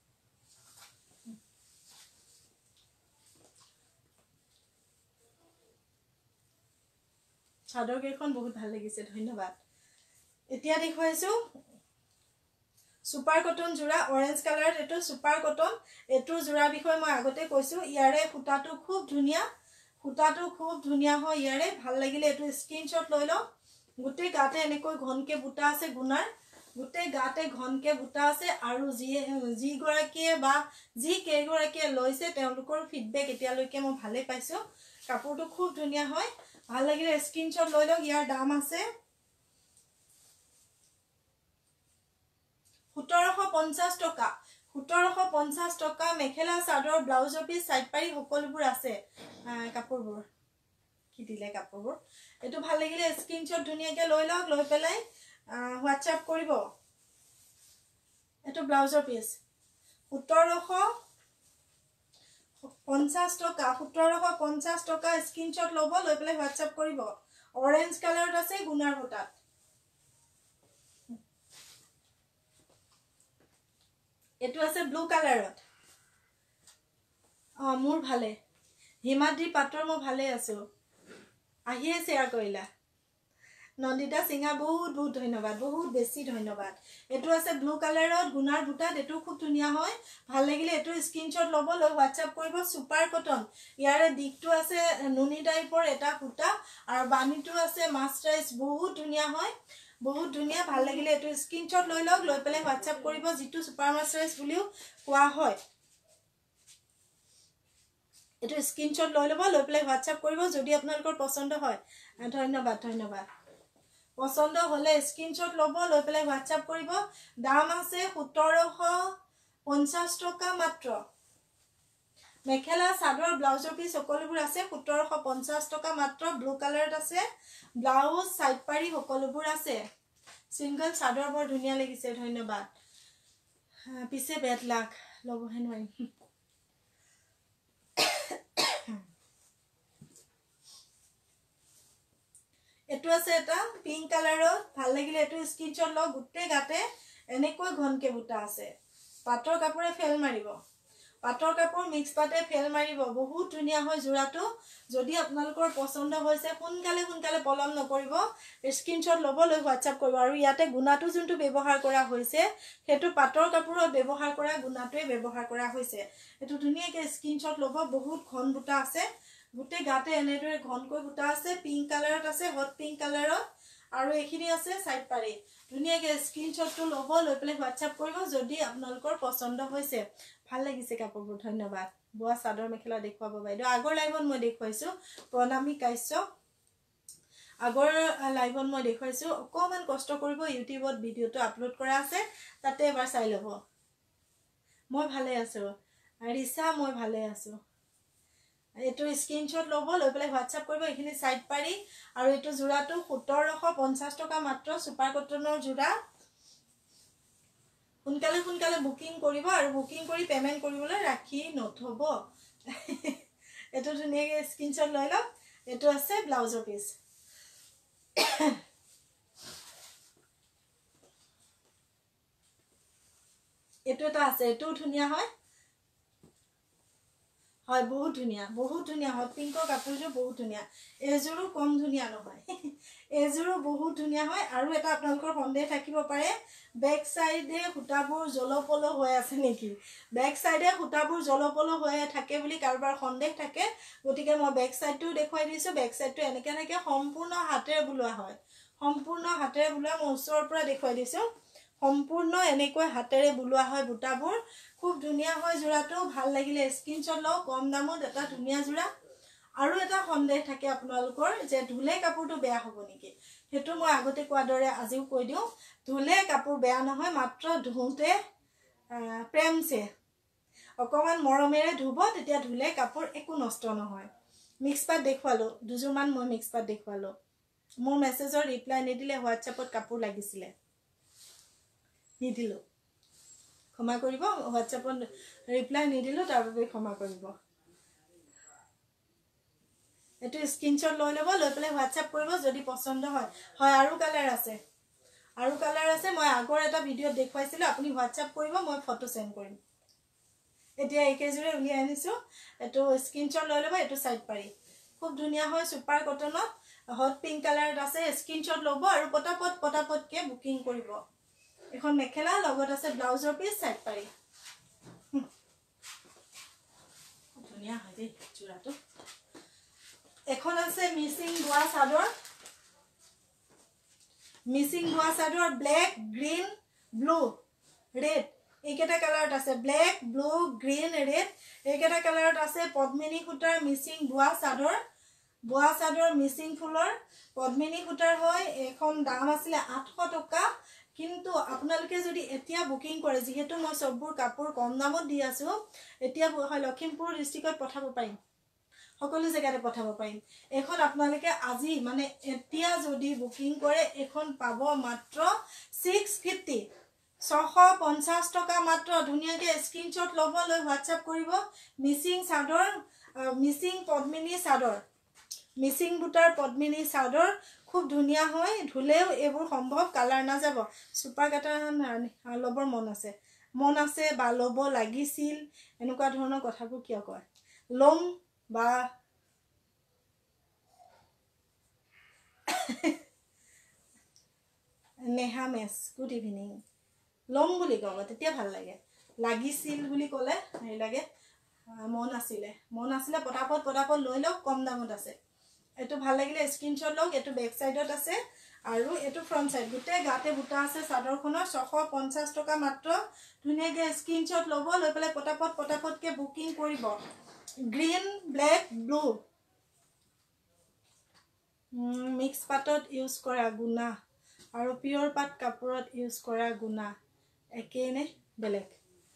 চাদৰ কেখন বহুত ভাল লাগিছে ধন্যবাদ এতিয়া দেখুৱাইছো সুপাৰ কটন জোৰা অৰেঞ্জ কালাৰ এটো সুপাৰ কটন এটো জোৰা বিষয় মই আগতে কৈছো ইয়াৰে সুতাটো খুব ধুনিয়া হয় ইয়াৰে ভাল লাগিলে এটো স্ক্রিনশট লৈ ল গুটে গাতে এনেকৈ ঘনকে বুটা আছে গুনাৰ গোটেই গাতে ঘনকে বুটা আছে আৰু যি গৰাকীয়ে বা যি কেইগৰাকীয়ে লৈছে তেওঁলোকৰ ফিডবেক এতিয়ালৈকে মই ভালে পাইছো কাপোৰটো খুব ধুনীয়া হয় ভাল লাগিলে স্ক্ৰিনশ্বট লৈ লওক ইয়াৰ দাম আছে 1750 টকা 1750 টকা মেখেলা চাদৰ ব্লাউজৰ পিস সাইড পাৰি সকলোবোৰ আছে কাপোৰবোৰ কি দিলে কাপোৰবোৰ এটো ভাল লাগিলে স্ক্ৰিনশ্বট ধুনীয়াকৈ লৈ লওক লৈ পেলাই হোৱাটসঅ্যাপ কৰিব এটো ব্লাউজৰ পিস 1750 টকা 1750 টকা স্ক্ৰিনশ্বট ল'ব লৈ পেলাই হোৱাটসঅ্যাপ কৰিব অৰেঞ্জ কালাৰত আছে গুনাৰ বুটাত এটো আছে ব্লু কালাৰত মোৰ ভালে হিমাদ্ৰি পাটৰ মই ভালে আছো আহিয়ে শেয়াৰ কৰিলা নন্দিতা সিংহা বহুত ধন্যবাদ বহুত বেছি ধন্যবাদ এটো আছে ব্লু কালাৰত গুনাৰ বুটাত এটো খুব ধুনীয়া হয় ভাল লাগিলে এটো স্ক্ৰিনশ্বট ল'ব লৈ হোৱাটসঅ্যাপ কৰিব সুপাৰ কটন ইয়াৰে দিকটো আছে নুনি টাইপৰ এটা ফুটা আৰু বানিটো আছে মাস্টাৰাইজ বহুত ধুনীয়া হয় বহুত ধুনীয়া ভাল লাগিলে এটো স্ক্ৰিনশ্বট লৈ লওক লৈ পেলাই হোৱাটসঅ্যাপ কৰিব যেটো সুপাৰ মাস্টাৰাইজ বুলিও কোৱা হয় এটো স্ক্ৰিনশ্বট লৈ লব লৈ পেলাই হোৱাটসঅ্যাপ কৰিব যদি আপোনালোকৰ পছন্দ হয় ধন্যবাদ পছন্দ হলে স্ক্ৰিনশ্বট ল'ব লৈ পেলাই হোৱাটসঅ্যাপ কৰিব দাম আছে 1750 টকা মাত্ৰ মেখেলা চাদৰ ব্লাউজৰ পিস সকলোবোৰ আছে 1750 টকা মাত্ৰ ব্লু কালাৰত আছে ব্লাউজ সাইড পাৰি সকলোবোৰ আছে সিঙ্গল চাদৰ বৰ ধুনীয়া লাগিছে ধন্যবাদ পিছে বেড লাক লবহে নোৱাৰিম এটো আছে এটা পিঙ্ক কালাৰত ভাল লাগিলে এটো স্ক্ৰিনশ্বট লওক গুটে গাতে এনেকৈ ঘনকে বুটা আছে পাটৰ কাপোৰে ফেল মাৰিব পাটৰ কাপোৰ মিক্স পাটে ফেল মাৰিব বহুত ধুনীয়া হয় জোৰাটো যদি আপোনালোকৰ পছন্দ হৈছে সোনকালে পলম নকৰিব স্ক্ৰিনশ্বট ল'ব লৈ হোৱাটসঅ্যাপ কৰিব আৰু ইয়াতে গুণাটো যোনটো ব্যৱহাৰ কৰা হৈছে হেতু পাটৰ কাপোৰত ব্যৱহাৰ কৰা গুণাটোৱে ব্যৱহাৰ কৰা হৈছে এটো ধুনীয়াকৈ স্ক্ৰিনশ্বট ল'ব বহুত ঘন বুটা আছে গুটে গাতে এনেদৰে ঘনকৈ বুটা আছে পিঙ্ক কালাৰত আছে হট পিঙ্ক কালাৰত আৰু এখিনি আছে সাইড পাৰি ধুনীয়াকৈ স্ক্ৰিনশ্বটটো ল'ব লৈ পেলাই হোৱাটসঅ্যাপ কৰিব যদি আপোনালোকৰ পছন্দ হৈছে ভাল লাগিছে কাপোৰবোৰ ধন্যবাদ বুৱা চাদৰ মেখেলা দেখুৱাব বাইদেউ আগৰ লাইভত মই দেখুৱাইছো প্ৰণামী কাশ্য আগৰ লাইভত মই দেখুৱাইছো অকমান কষ্ট কৰিব ইউটিউবত ভিডিওটো আপলোড কৰা আছে তাতে এবাৰ চাই ল'ব মই ভালে আছো ৰিসা মই ভালে আছো এটো স্ক্ৰিনশ্বট ল'ব লৈ পেলাই হোৱাটসঅ্যাপ কৰিব এখিনি সাইড পাৰি আৰু এটো জোৰাটো 1750 টকা মাত্ৰ সুপাৰ কটনৰ জোৰা সোনকালে বুকিং কৰিব আৰু বুকিং কৰি পেমেন্ট কৰিবলৈ ৰাখি নথব এটো ধুনীয়াকৈ স্ক্ৰিনশ্বট লৈ লওক এটো আছে ব্লাউজৰ পিস এটো এটা আছে এটো ধুনীয়া হয় হয় বহুত ধুনীয়া হয় পিঙ্কৰ কাপোৰটো বহুত ধুনীয়া এজোৰো কম ধুনীয়া নহয় এজোৰো বহুত ধুনীয়া হয় আৰু এটা আপোনালোকৰ সন্দেহ থাকিব পাৰে বেক সাইডে খুটাবোৰ জলপল হৈ আছে নেকি বেক সাইডে খুটাবোৰ জলপল হৈ থাকে বুলি কাৰোবাৰ সন্দেহ থাকে গতিকে মই বেক সাইডটো দেখুৱাই দিছো বেক সাইডটো এনেকৈ থাকে সম্পূৰ্ণ হাতেৰে বুলোৱা হয় সম্পূৰ্ণ হাতেৰে বুলোৱা মই ওচৰৰ পৰা দেখুৱাই দিছো সম্পূৰ্ণ এনেকৈ হাতেৰে বুলোৱা হয় বুটাবোৰ খুব ধুনীয়া হয় জোৰাটো ভাল লাগিলে স্ক্ৰিনশ্বট লও কম দামত এটা ধুনীয়া জোৰা আৰু এটা সন্দেহ থাকে আপোনালোকৰ যে ধুলে কাপোৰটো বেয়া হ'ব নেকি হেতু মই আগতে কোৱা দৰে আজিও কৈ দিও ধুলে কাপোৰ বেয়া নহয় মাত্ৰ ধুতে প্ৰেমছে অকমান মৰমেৰে ধুব তেতিয়া ধুলে কাপোৰ একো নষ্ট নহয় মিক্স পাট দেখুৱালো দুজোৰমান মই মিক্স পাট দেখুৱালো মোৰ মেছেজৰ ৰিপ্লাই নিদিলে হোৱাটসএপত কাপোৰ লাগিছিলে নিদিলো ক্ষমা কৰিব হোৱাটসএপত ৰিপ্লাই নিদিলো তাৰ বাবে ক্ষমা কৰিব এটো স্ক্ৰিনশ্বট লৈ লব লৈ পেলাই হোৱাটসএপ কৰিব যদি পছন্দ হয় আৰু কালাৰ আছে মই আগৰ এটা ভিডিওত দেখুৱাইছিলো আপুনি হোৱাটসএপ কৰিব মই ফটো সেন্ড কৰিম এতিয়া একেজুৰে উলিয়াই আনিছো এটো স্ক্ৰিনশ্বট লৈ লব এটো সাইড পাৰি খুব ধুনীয়া হয় সুপাৰ কটনত হট পিঙ্ক কালাৰত আছে স্ক্ৰিনশ্বট ল'ব আৰু পটাপটকে বুকিং কৰিব এখন মেখেলা লগত আছে ব্লাউজৰ পিস সাইড পাৰি ধুনীয়া হয় দেই জোৰাটো এখন আছে মিসিং ধোৱা চাদৰ ব্ল্যাক গ্ৰীন ব্লু ৰেড এইকেইটা কালাৰত আছে ব্লেক ব্লু গ্ৰীণ ৰেড এইকেইটা কালাৰত আছে পদ্মিনী সূতাৰ মিচিং বোৱা চাদৰ মিচিং ফুলৰ পদ্মিনী সূতাৰ হয় এখন দাম আছিলে 800 টকা কিন্তু আপোনালোকে যদি এতিয়া বুকিং কৰে যেহেতু মই সববোৰ কাপোৰ কম দামত দি আছো এতিয়া হয় লখিমপুৰ ডিস্ট্ৰিক্টত পঠাব পাৰিম সকলো জায়গাতে পঠাব পাৰিম এখন আপোনালোকে আজি মানে এতিয়া যদি বুকিং কৰে এখন পাব মাত্ৰ 650 650 টকা মাত্ৰ ধুনিয়াকে স্ক্ৰিনশ্বট ল'ব লৈ WhatsApp কৰিব মিচিং চাদৰ মিচিং পদ্মিনী চাদৰ মিচিং বুটাৰ পদ্মিনী চাদৰ খুব ধুনিয়া হয় ধুলেও এবোৰ সম্ভৱ কালাৰ না যাব সুপাৰ কাটা লবৰ মন আছে বা লব লাগিছিল এনেকুৱা ধৰণৰ কথাবোৰ কিয় কয় লম বা নেহামেস গুড ইভিনিং লম বুলি কব তেতিয়া ভাল লাগে লাগিছিল বুলি কলে হেৰি লাগে মন আছিলে পটাপট লৈ লওক কম দামত আছে এটো ভাল লাগিলে স্ক্ৰিনশ্বট লওক এটো বেক সাইডত আছে আৰু এটো ফ্ৰন্ট সাইড গুটে গাতে বুটা আছে চাদৰখনৰ 650 টকা মাত্ৰ ধুনিয়াকে স্ক্ৰিনশ্বট ল'ব লৈ পেলাই পটাপটকে বুকিং কৰিব গ্ৰীন ব্লেক ব্লু মিক্স পাটত ইউজ কৰা গুনা আৰু পিওর পাট কাপোৰত ইউজ কৰা গুনা একেই নে বেলেগ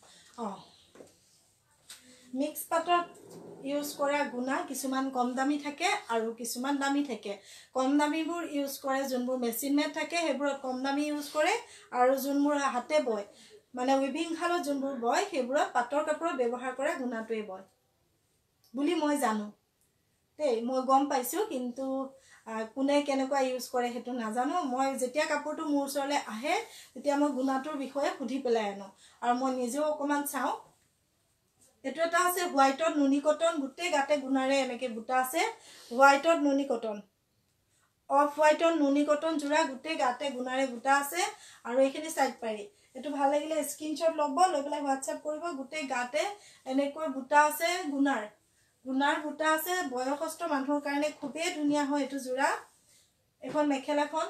মিক্স পাটত ইউজ কৰা গুনা কিছুমান কম দামি থাকে আৰু কিছুমান দামি থাকে কম দামিবোৰ ইউজ কৰে যোনবোৰ মেচিন মেড থাকে হেবোৰত কম দামি ইউজ কৰে আৰু যোনবোৰ হাতে বয় মানে উইভিং খালত যোনবোৰ বয় হেবোৰত পাটৰ কাপোৰত ব্যৱহাৰ কৰা গুনাটোৱে বয় বুলি মই জানো দেই মই গম পাইছো কিন্তু কোনে কেনেকুৱা ইউজ কৰে হেতু নাজানো মই যেতিয়া কাপোৰটো মোৰ ওচৰলে আহে তেতিয়া মই গুনাটোৰ বিষয়ে সুধি পেলাই আনো আৰু মই নিজেও অকমান চাও এটো এটা আছে হোৱাইটত নুনি কটন গুটে গাতে গুনাৰে এনেকে বুটা আছে হোৱাইটত নুনি কটন অফ হোৱাইটত নুনি কটন জুৰা গুটে গাতে গুনাৰে বুটা আছে আৰু এইখিনি সাইড পাৰি এটো ভাল লাগিলে স্ক্ৰিনশ্বট ল'ব লৈ পেলাই WhatsApp কৰিব গুটে গাতে এনেকৈ বুটা আছে গুনাৰ বুটা আছে বয়সস্থ মানুহৰ কাৰণে খুবেই ধুনিয়া হয় এটো জুৰা এখন মেখেলাখন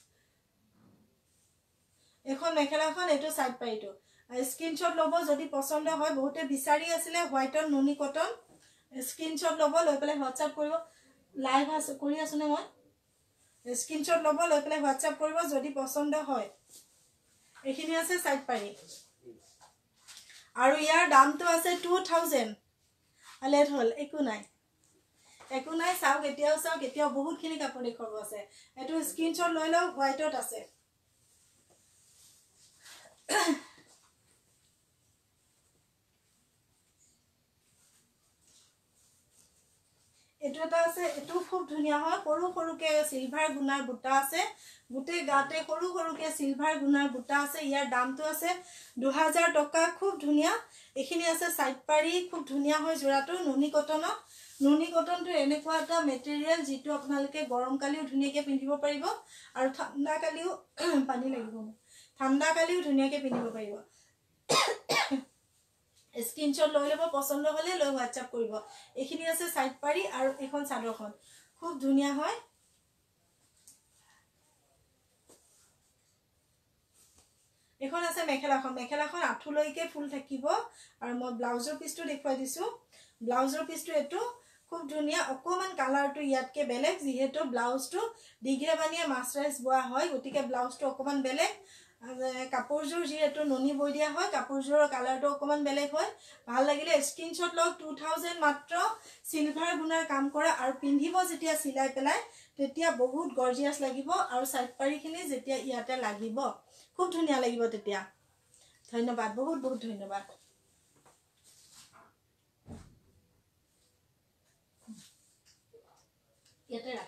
এটো সাইড পাৰিটো স্ক্ৰিনশ্বট ল'ব যদি পছন্দ হয় বহুতে বিচাৰি আছিলে হোৱাইটৰ নুনি কটন স্ক্ৰিনশ্বট ল'ব লৈ পেলাই WhatsApp কৰিব লাইভ কৰি আছো নে মই স্ক্ৰিনশ্বট ল'ব লৈ পেলাই WhatsApp কৰিব যদি পছন্দ হয় এখিনি আছে সাইড পাৰি আৰু ইয়াৰ দামটো আছে 2000 আলেট হল একো নাই চাওক এতিয়াও বহুত খিনি কাপোৰ দেখুৱাব আছে এটো স্ক্ৰিনশ্বট লৈ লওক হোৱাইটত আছে এটো এটা আছে এটো খুব ধুনিয়া হয় সৰুকে সিলভাৰ গুনাৰ বুটা আছে গুটে গাতে সৰুকে সিলভাৰ গুনাৰ বুটা আছে ইয়াৰ দামটো আছে 2000 টকা খুব ধুনিয়া এখিনি আছে সাইড পাৰি খুব ধুনিয়া হয় জোৰাটো নুনি কটনটো এনেকুৱা এটা মেটেৰিয়েল যেটো আপোনালোকে গৰম কালিও ধুনিয়াকে পিন্ধিব পাৰিব আৰু ঠাণ্ডা কালিও পানী লাগিব ঠাণ্ডা কালিও ধুনিয়াকে পিন্ধিব পাৰিব স্ক্ৰিনশ্বট লৈ লব পছন্দ হলে লৈ WhatsApp কৰিব এখিনি আছে সাইড পাৰি আৰু এখন চাদৰখন খুব ধুনিয়া হয় এখন আছে মেখেলাখন আঠুলৈকে ফুল থাকিব আৰু মই ব্লাউজৰ পিছটো দেখুৱাই দিছো ব্লাউজৰ পিছটো এটো খুব ধুনিয়া অকমান কালাৰটো ইয়াতকে বেলেগ যেহেতু ব্লাউজটো দিঘে বানিয়ে মাস্টাৰাইজ বোৱা হয় গটিকে ব্লাউজটো অকমান বেলেগ কাপোৰজোৰ যেহেতু ননি বৈ দিয়া হয় কাপোৰজোৰৰ কালাৰটো অকমান বেলেগ হয় ভাল লাগিলে স্ক্ৰিনশ্বট লওক 2000 মাত্ৰ সিলভাৰ গুনাৰ কাম কৰা আৰু পিন্ধিব যেতিয়া সিলাই পেলাই তেতিয়া বহুত গৰ্জিয়াস লাগিব আৰু সাইড পাৰিখিনি যেতিয়া ইয়াতে লাগিব খুব ধুনিয়া লাগিব তেতিয়া ধন্যবাদ বহুত ধন্যবাদ ইয়াতে ৰাখ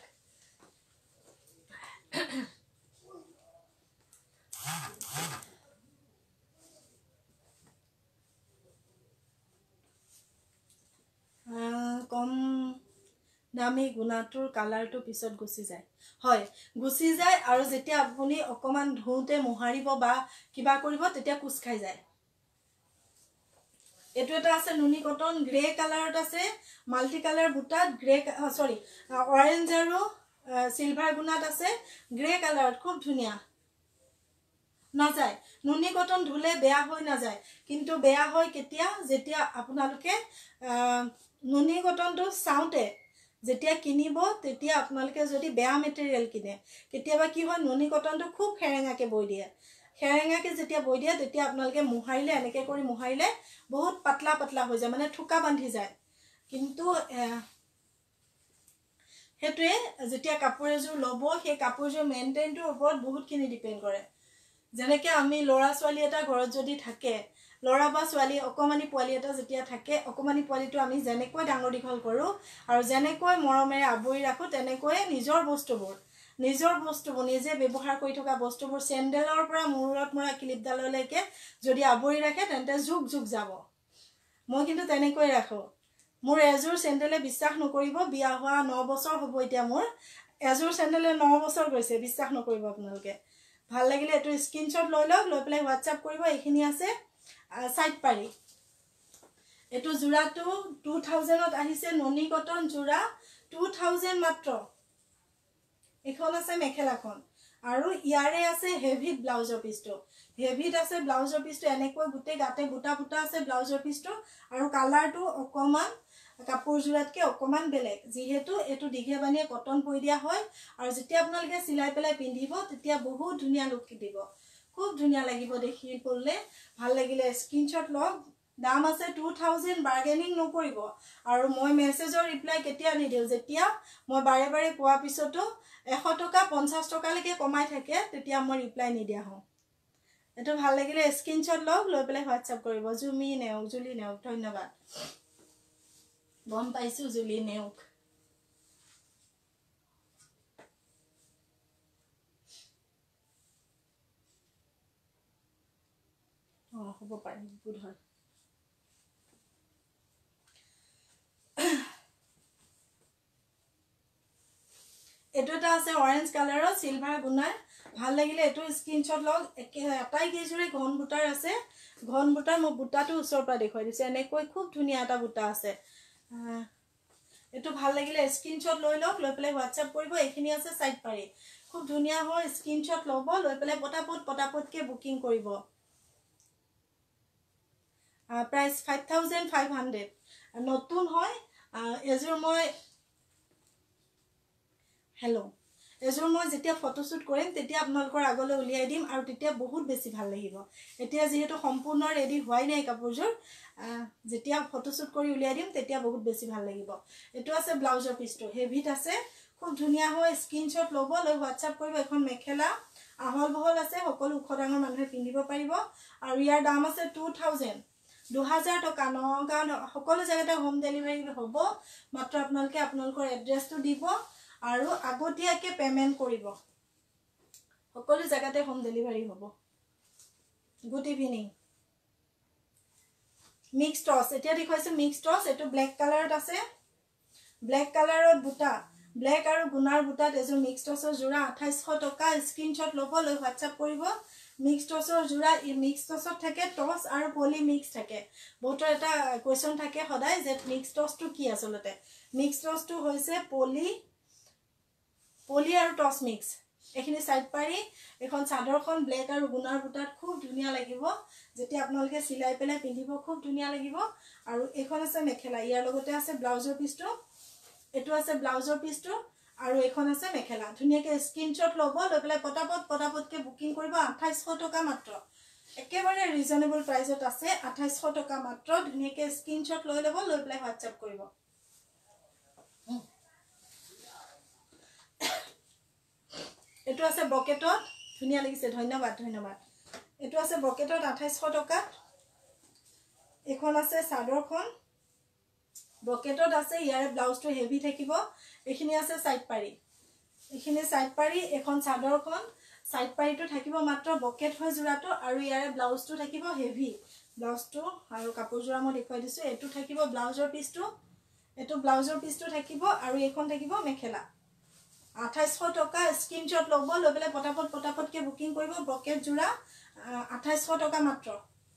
কম দামি গুনাটোৰ কালাৰটো পিছত গুচি যায় হয় গুচি যায় আৰু যেতিয়া আপুনি অকমান ধুতে মোহাৰিব বা কিবা কৰিব তেতিয়া কুছ খাই যায় এটো এটা আছে নুনি কটন গ্ৰে কালাৰত আছে মাল্টি কালাৰ বুটাত গ্ৰে সৰি অৰেঞ্জ আৰু সিলভাৰ গুনাত আছে গ্ৰে কালাৰত খুব ধুনিয়া নাযায় নুনি কটন ধুলে বেয়া হৈ নাযায় কিন্তু বেয়া হয় কেতিয়া যেতিয়া আপোনালোকে নুনি কটনটো চাওঁতে যেতিয়া কিনিব তেতিয়া আপোনালোকে যদি বেয়া মেটেৰিয়েল কিনে কেতিয়াবা কি হয় নুনি কটনটো খুব খেৰেঙাকে বৈ দিয়ে খেৰেঙাকে যেতিয়া বৈ দিয়ে তেতিয়া আপোনালোকে মোহাৰিলে এনেকৈ কৰি মোহাৰিলে বহুত পাতলা পাতলা হৈ যায় মানে থোকা বান্ধি যায় কিন্তু সেইটোৱে যেতিয়া কাপোৰ এযোৰ ল'ব সেই কাপোৰযোৰ মেইনটেইনটোৰ ওপৰত বহুতখিনি ডিপেণ্ড কৰে যেনেকৈ আমি ল'ৰা ছোৱালী এটা ঘৰত যদি থাকে ল'ৰা বা ছোৱালী অকণমানি পোৱালি এটা যেতিয়া থাকে অকণমানি পোৱালিটো আমি যেনেকৈ ডাঙৰ দীঘল কৰোঁ আৰু যেনেকৈ মৰমেৰে আৱৰি ৰাখোঁ তেনেকৈয়ে নিজৰ বস্তুবোৰ নিজে ব্যৱহাৰ কৰি থকা বস্তুবোৰ চেণ্ডেলৰ পৰা মূৰত মৰা ক্লিপডাললৈকে যদি আৱৰি ৰাখে তেন্তে যুগ যুগ যাব মই কিন্তু তেনেকৈ ৰাখোঁ মোৰ এযোৰ চেণ্ডেলে বিশ্বাস নকৰিব বিয়া হোৱা 9 বছৰ হ'ব এতিয়া মোৰ এযোৰ চেণ্ডেলে 9 বছৰ গৈছে বিশ্বাস নকৰিব আপোনালোকে ভাল লাগিলে এইটো স্ক্ৰীনশ্বট লৈ লওক লৈ পেলাই হোৱাটছআপ কৰিব এইখিনি আছে সাইড পাৰি এইটো জোৰাটো 2000ত আহিছে ননী কটন জোৰা 2000 মাত্ৰ এখন আছে মেখেলাখন আৰু ইয়াৰে আছে হেভিত ব্লাউজৰ পিছটো হেভিত আছে ব্লাউজৰ পিছটো এনেকৈ গোটেই গাতে বুটা বুটা আছে ব্লাউজৰ পিছটো আৰু কালাৰটো অকমান কাপোৰ জোৰাতকে অকমান বেলেগ যেহেতু এটো দিঘে বানিয়ে কটন পৰি দিয়া হয় আৰু যেতিয়া আপোনালোকে সিলাই পেলাই পিন্ধিব তেতিয়া বহুত ধুনিয়া লুক দিব খুব ধুনিয়া লাগিব দেখি পড়লে ভাল লাগিলে স্ক্ৰীনশ্বট লওক দাম আছে 2000 বাৰ্গেনিং নকৰিব আৰু মই মেছেজৰ ৰিপ্লাই কেতিয়া নিদিও যেতিয়া মই বাৰে বাৰে কোৱা পিছতো 100 টকা 50 টকা লৈকে কমাই থাকে তেতিয়া মই ৰিপ্লাই নিদিয়া হও এটো ভাল লাগিলে স্ক্ৰীনশ্বট লওক লৈ পেলাই হোৱাটছআপ কৰিব জুমি নেওক জুলি নেওক ধন্যবাদ গম পাইছো জুলি নেওক হ'ব পাৰে গুড হয় এটো এটা আছে অৰেঞ্জ কালাৰৰ সিলভাৰ গুনাৰ ভাল লাগিলে এটো স্ক্ৰীনশ্বট লওক এটাই কেজুৰে ঘন বুটাৰ আছে ঘন বুটাৰ মই বুটাটো ওচৰৰ পৰা দেখুৱাই দিছে এনেকৈ খুব ধুনিয়া এটা বুটা আছে এটো ভাল লাগিলে স্ক্ৰীনশ্বট লৈ লওক লৈ পেলাই হোৱাটছআপ কৰিব এইখিনি আছে সাইড পাৰি খুব ধুনিয়া হয় স্ক্ৰীনশ্বট ল'ব লৈ পেলাই পটাপটকে বুকিং কৰিব প্ৰাইস 5500 নতুন হয় এজোৰ মই হেল্ল এজোৰ মই যেতিয়া ফটোশুট কৰিম তেতিয়া আপোনালোকৰ আগলৈ উলিয়াই দিম আৰু তেতিয়া বহুত বেছি ভাল লাগিব এতিয়া যেহেতু সম্পূৰ্ণ ৰেডি হোৱাই নাই কাপোৰজোৰ যেতিয়া ফটোশুট কৰি উলিয়াই দিম তেতিয়া বহুত বেছি ভাল লাগিব এটো আছে ব্লাউজৰ পিছটো হেভিত আছে খুব ধুনিয়া হয় স্ক্ৰীনশ্বট ল'ব লৈ হোৱাটছআপ কৰিব এখন মেখেলা আহল বহল আছে সকলো ওখ ডাঙৰ মানুহে পিন্ধিব পাৰিব আৰু ইয়াৰ দাম আছে 2000 টকা নগাঁও সকলো জায়গাতে হোম ডেলিভাৰী হ'ব মাত্ৰ আপোনালোকে আপোনালোকৰ এড্ৰেছটো দিব আৰু আগতীয়াকে পেমেন্ট কৰিব সকলো জায়গাতে হোম ডেলিভাৰী হ'ব গুড ইভিনিং মিক্স টস এতিয়া দেখুৱাইছো মিক্স টস এটো ব্ল্যাক কালাৰত আছে ব্ল্যাক কালাৰত বুটা ব্ল্যাক আৰু গুনাৰ বুটাত এজো মিক্স টসৰ জোৰা 2800 টকা স্ক্ৰীনশ্বট ল'ব লৈ হোৱাটছআপ কৰিব মিক্স টসৰ জোৰা মিক্স টসত থাকে টস আৰু পলি মিক্স থাকে বহুতৰ এটা কোৱেশ্চন থাকে সদায় যে মিক্স টসটো কি আচলতে মিক্স টসটো হৈছে পলি আৰু টস মিক্স এখিনি সাইড পাৰি এখন চাদৰখন ব্ল্যাক আৰু গুনাৰ বুটাত খুব ধুনিয়া লাগিব যেতিয়া আপোনালোকে সিলাই পেলাই পিন্ধিব খুব ধুনিয়া লাগিব আৰু এখন আছে মেখেলা ইয়াৰ লগতে আছে ব্লাউজৰ পিছটো এটো আছে ব্লাউজৰ পিছটো আৰু এখন আছে মেখেলা ধুনিয়াকে স্ক্ৰীনশ্বট ল'ব লৈ পেলাই পটাপটকে বুকিং কৰিব 2800 টকা মাত্ৰ একেবাৰে ৰিজনেবল প্ৰাইসত আছে 2800 টকা মাত্ৰ ধুনিয়াকে স্ক্ৰীনশ্বট লৈ ল'ব লৈ পেলাই হোৱাটছআপ কৰিব এটো আছে ব্ৰকেটত ধুনিয়া লাগিছে ধন্যবাদ এটো আছে ব্ৰকেটত 2800 টকা এখন আছে চাদৰখন ব্ৰকেটত আছে ইয়াৰ ব্লাউজটো হেভি থাকিব এখিনি আছে সাইড পাৰি এখন চাদৰখন সাইড পাৰিটো থাকিব মাত্ৰ ব্ৰকেট হৈ জোৰাটো আৰু ইয়াৰ ব্লাউজটো থাকিব হেভি ব্লাউজটো আৰু কাপোৰ জোৰা মই দেখুৱাই দিছো এটো থাকিব ব্লাউজৰ পিছটো থাকিব আৰু এখন থাকিব মেখেলা 2800 টকা স্ক্ৰীনশ্বট ল'ব লৈ পেলাই পটাপটকে বুকিং কৰিব ব্ৰকেট জোৰা 2800 টকা মাত্ৰ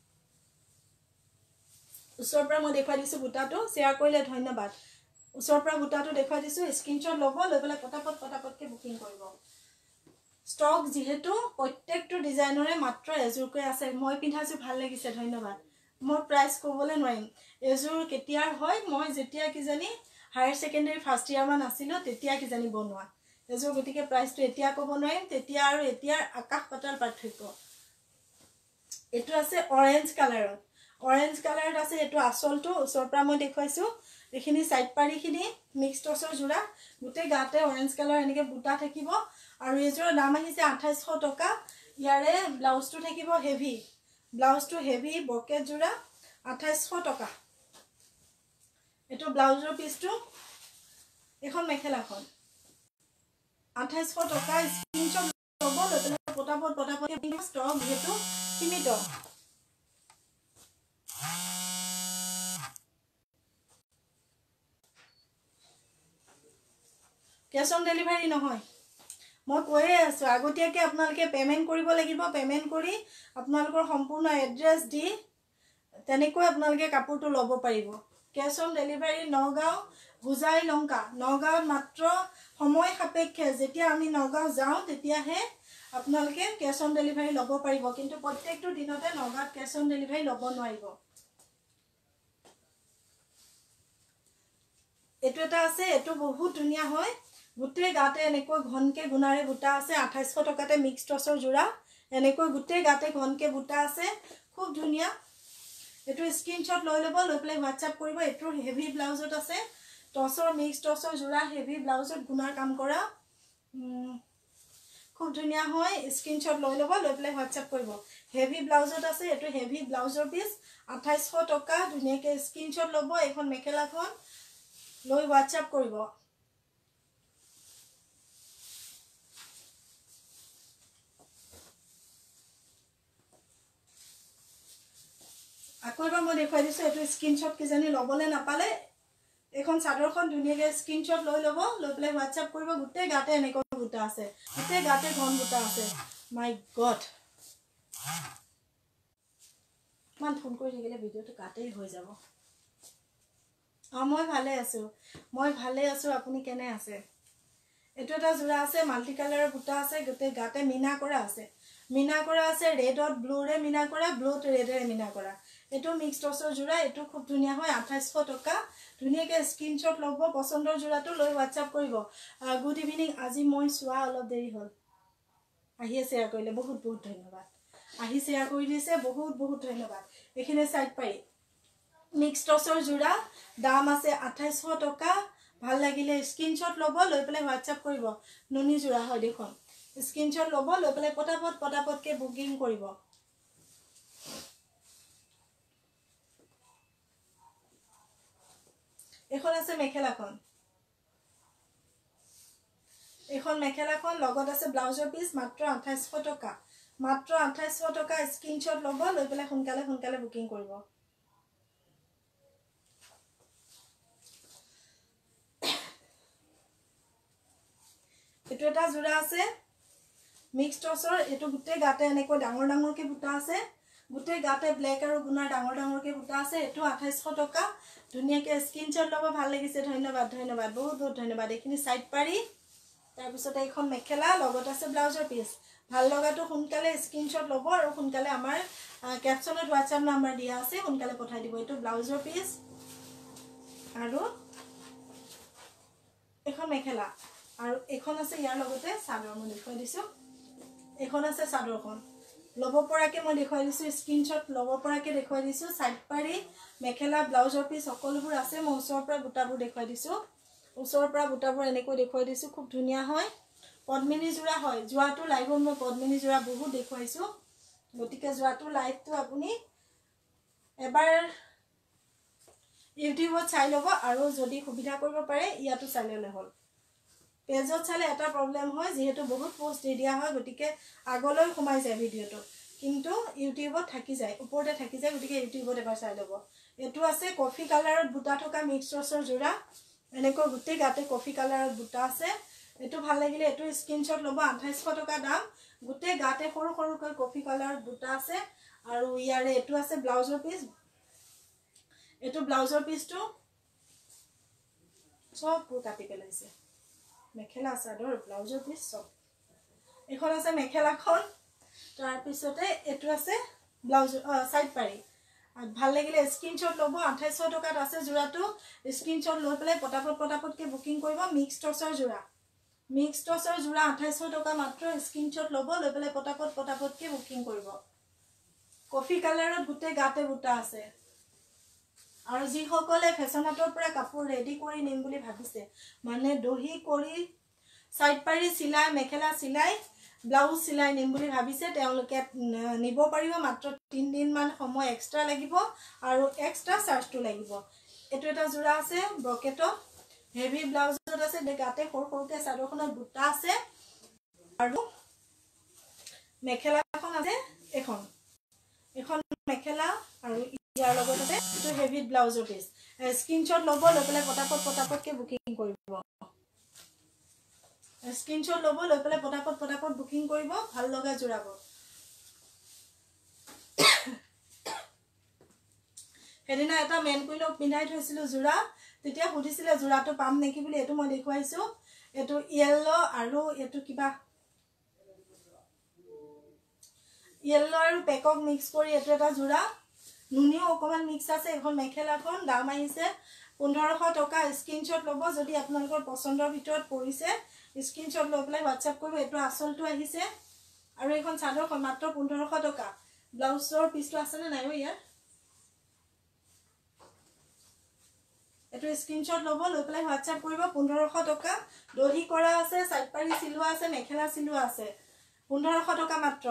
ওচৰৰ পৰা মই দেখুৱাই দিছো বুটাটো শেয়াৰ কৰিলে ধন্যবাদ ওচৰৰ পৰা বুটাটো দেখুৱাই দিছো স্ক্ৰীনশ্বট ল'ব লৈ পেলাই পটাপটকে বুকিং কৰিব ষ্টক যিহেতু প্ৰত্যেকটো ডিজাইনৰে মাত্ৰ এযোৰকৈ আছে মই পিন্ধাছোঁ ভাল লাগিছে ধন্যবাদ মই প্ৰাইচ ক'বলৈ নোৱাৰিম এযোৰ কেতিয়াৰ হয় মই যেতিয়া কিজানি হায়াৰ ছেকেণ্ডেৰী ফাৰ্ষ্ট ইয়াৰমান আছিলোঁ তেতিয়া কিজানি বনোৱা এযোৰ গতিকে প্ৰাইচটো এতিয়া ক'ব নোৱাৰিম তেতিয়া আৰু এতিয়াৰ আকাশ পাতাল পাৰ্থক্য এইটো আছে অৰেঞ্জ কালাৰত আছে এইটো আচলটো ওচৰৰ পৰা মই দেখুৱাইছোঁ এইখিনি সাইড পাৰিখিনি মিক্স টছৰ জোৰা গোটেই গাতে অৰেঞ্জ কালাৰ এনেকৈ বুটা থাকিব আৰু এইযোৰৰ দাম আহিছে 2800 টকা ইয়াৰে ব্লাউজটো থাকিব হেভি ব্লাউজটো হেভি বকেট জোৰা 2800 টকা এইটো ব্লাউজৰ পিছটো এখন মেখেলাখন 2800 টকা স্ক্ৰিনশ্বট ল'ব লৈ পেলাই পটাপট ষ্টক যিহেতু সীমিত কেছ অন ডেলিভাৰী নহয় মই কৈয়ে আছোঁ আগতীয়াকৈ আপোনালোকে পে'মেণ্ট কৰিব লাগিব পে'মেণ্ট কৰি আপোনালোকৰ সম্পূৰ্ণ এড্ৰেছ দি তেনেকৈ আপোনালোকে কাপোৰটো ল'ব পাৰিব cash on delivery Nagaon Hojai Lanka নগাঁৱত মাত্ৰ সময় সাপেক্ষে যেতিয়া আমি নগাঁও যাওঁ তেতিয়াহে আপোনালোকে কেছ অন ডেলিভাৰী ল'ব পাৰিব কিন্তু প্ৰত্যেকটো দিনতে নগাঁৱত কেছ অন ডেলিভাৰী ল'ব নোৱাৰিব এইটো এটা আছে এইটো বহুত ধুনীয়া হয় গোটেই গাতে এনেকৈ ঘনকৈ গুণাৰে বুটা আছে 2800 টকাতে মিক্স টছৰ জোৰা এনেকৈ গোটেই গাতে ঘনকৈ বুটা আছে খুব ধুনীয়া এইটো স্ক্ৰিনশ্বট লৈ ল'ব লৈ পেলাই হোৱাটছআপ কৰিব এইটোৰ হেভি ব্লাউজত আছে টছৰ মিক্স টছৰ জোৰা হেভি ব্লাউজত গুণাৰ কাম কৰা খুব ধুনীয়া হয় স্ক্ৰিনশ্বট লৈ ল'ব লৈ পেলাই হোৱাটছআপ কৰিব হেভি ব্লাউজত আছে এইটো হেভি ব্লাউজৰ পিছ 2800 টকা ধুনীয়াকৈ স্ক্ৰিনশ্বট ল'ব এইখন মেখেলাখন লৈ হোৱাটছআপ কৰিব আকৌ এবাৰ মই দেখুৱাই দিছোঁ এইটো স্ক্ৰিনশ্বট কিজানি ল'বলৈ নাপালে এইখন চাদৰখন ধুনীয়াকৈ স্ক্ৰিনশ্বট লৈ ল'ব লৈ পেলাই হোৱাটছআপ কৰিব গোটেই গাতে এনেকৈ বুটা আছে গোটেই গাতে ঘন বুটা আছে মাই গড ইমান ফোন কৰি থাকিলে ভিডিঅ'টো কাটেই হৈ যাব মই ভালে আছোঁ আপুনি কেনে আছে এইটো এটা জোৰা আছে মাল্টি কালাৰৰ বুটা আছে গোটেই গাতে মিনা কৰা আছে ৰেডত ব্লুৰে মিনা কৰা ব্লুত ৰেডেৰে মিনা কৰা এইটো মিক্স টছৰ জোৰা এইটো খুব ধুনীয়া হয় 2800 টকা ধুনীয়াকৈ স্ক্ৰিনশ্বট ল'ব পচন্দৰ জোৰাটো লৈ হোৱাটছআপ কৰিব গুড ইভিনিং আজি মই চোৱা অলপ দেৰি হ'ল আহিয়ে শ্বেয়াৰ কৰিলে বহুত বহুত ধন্যবাদ আহি শ্বেয়াৰ কৰি দিছে বহুত বহুত ধন্যবাদ এইখিনি চাইড পাৰি মিক্স টছৰ জোৰা দাম আছে 2800 টকা ভাল লাগিলে স্ক্ৰিনশ্বট ল'ব লৈ পেলাই হোৱাটছআপ কৰিব নুনি জোৰা হয় দেখোন স্ক্ৰিনশ্বট ল'ব লৈ পেলাই পটাপটকৈ বুকিং কৰিব এখন আছে মেখেলাখন লগত আছে ব্লাউজৰ পিছ মাত্ৰ 2800 টকা স্ক্ৰিনশ্বট ল'ব লৈ পেলাই সোনকালে বুকিং কৰিব এইটো এটা জোৰা আছে মিক্স টছৰ এইটো গোটেই গাতে এনেকৈ ডাঙৰকৈ বুটা আছে গোটেই গাতে ব্লেক আৰু গুণাৰ ডাঙৰকৈ বুটা আছে এইটো 2800 টকা ধুনীয়াকৈ স্ক্ৰিনশ্বট ল'ব ভাল লাগিছে ধন্যবাদ বহুত বহুত ধন্যবাদ এইখিনি সাইড পাৰি তাৰপিছতে এইখন মেখেলা লগত আছে ব্লাউজৰ পিছ ভাল লগাটো সোনকালে স্ক্ৰিনশ্বট ল'ব আৰু সোনকালে আমাৰ কেপশ্যনত হোৱাটছআপ নাম্বাৰ দিয়া আছে সোনকালে পঠাই দিব এইটো ব্লাউজৰ পিছ আৰু এখন মেখেলা আৰু এখন আছে ইয়াৰ লগতে চাদৰ মই দেখুৱাই দিছোঁ এখন আছে চাদৰখন ল'ব পৰাকৈ মই দেখুৱাই দিছোঁ স্ক্ৰিনশ্বট ল'ব পৰাকৈ দেখুৱাই দিছোঁ সাইড পাৰি মেখেলা ব্লাউজৰ পিছ সকলোবোৰ আছে মই ওচৰৰ পৰা বুটাবোৰ দেখুৱাই দিছোঁ এনেকৈ দেখুৱাই দিছোঁ খুব ধুনীয়া হয় পদ্মিনী জোৰা হয় যোৱাটো লাইভত মই পদ্মিনী জোৰা বহুত দেখুৱাইছোঁ গতিকে যোৱাটো লাইভটো আপুনি এবাৰ ইউটিউবত চাই ল'ব আৰু যদি সুবিধা কৰিব পাৰে ইয়াতো চাই ল'লে হ'ল পেজত চালে এটা প্ৰব্লেম হয় যিহেতু বহুত পোষ্ট দি দিয়া হয় গতিকে আগলৈ সোমাই যায় ভিডিঅ'টো কিন্তু ইউটিউবত থাকি যায় ওপৰতে থাকি যায় গতিকে ইউটিউবত এবাৰ চাই ল'ব এইটো আছে কফি কালাৰত বুটা থকা মিক্স টছৰ জোৰা এনেকৈ গোটেই গাতে কফি কালাৰত বুটা আছে এইটো ভাল লাগিলে এইটো স্ক্ৰিনশ্বট ল'ব 2800 টকা দাম গোটেই গাতে সৰুকৈ কফি কালাৰত বুটা আছে আৰু ইয়াৰে এইটো আছে ব্লাউজৰ পিছ এইটো ব্লাউজৰ পিছটো সববোৰ কাটি পেলাইছে মেখেলা চাদৰ ব্লাউজৰ পিছ সব এখন আছে মেখেলাখন তাৰ পিছতে এটো আছে ব্লাউজ সাইড পাৰি ভাল লাগিলে স্ক্ৰিনশ্বট ল'ব 2800 টকাত আছে জোৰাটো স্ক্ৰিনশ্বট লৈ পেলাই পটাপটকে বুকিং কৰিব মিক্স টছৰ জোৰা 2800 টকা মাত্ৰ স্ক্ৰিনশ্বট ল'ব লৈ পেলাই পটাপটকে বুকিং কৰিব কফি কালাৰত গুটে গাতে বুটা আছে আৰু যি সকলে ফেশনতৰ পৰা কাপোৰ ৰেডি কৰি নিম বুলি ভাবিছে মানে দহি কৰি সাইড পাৰি সিলাই মেখেলা সিলাই ব্লাউজ সিলাই নিম বুলি ভাবিছে তেওঁলোকে নিব পাৰিব মাত্ৰ 3 দিন মান সময় এক্সট্ৰা লাগিব আৰু এক্সট্ৰা চাৰ্জটো লাগিব এটো এটা জোৰা আছে ব্ৰকেটত হেভি ব্লাউজত আছে গাতে সৰুকে চাদৰখনত বুটা আছে আৰু মেখেলাখন আছে এখন মেখেলা আৰু ইয়াৰ লগত আছে এটো হেভি ব্লাউজৰ পিস স্ক্ৰিনশ্বট ল'ব লৈ পেলাই পটাপটকে বুকিং কৰিব স্ক্ৰিনশ্বট ল'ব লৈ পেলাই পটাপট বুকিং কৰিব ভাল লগা জোৰাব হেদিনা এটা মেন কুইনক পিন্ধাই থৈছিল জোৰা তেতিয়া সুধিছিলে জোৰাটো পাম নেকি বুলি এটো মই দেখুৱাইছো এটো ইয়েলো আৰু এটো কিবা ইয়েলো আৰু পেকক মিক্স কৰি এটো এটা জোৰা নুনিও অকমান মিক্স আছে এখন মেখেলাখন দাম আহিছে 1500 টকা স্ক্ৰিনশ্বট ল'ব যদি আপোনালোকৰ পছন্দৰ ভিতৰত পৰিছে স্ক্ৰিনশ্বট লৈ পেলাই WhatsApp কৰিব এটো আসলটো আহিছে আৰু এখন চাদৰখন মাত্ৰ 1500 টকা ব্লাউজৰ পিছটো আছে নে নাই ইয়াৰ এটো স্ক্ৰিনশ্বট ল'ব লৈ পেলাই WhatsApp কৰিব 1500 টকা দহি কৰা আছে সাইড পাৰি সিলোৱা আছে মেখেলা সিলোৱা আছে 1500 টকা মাত্ৰ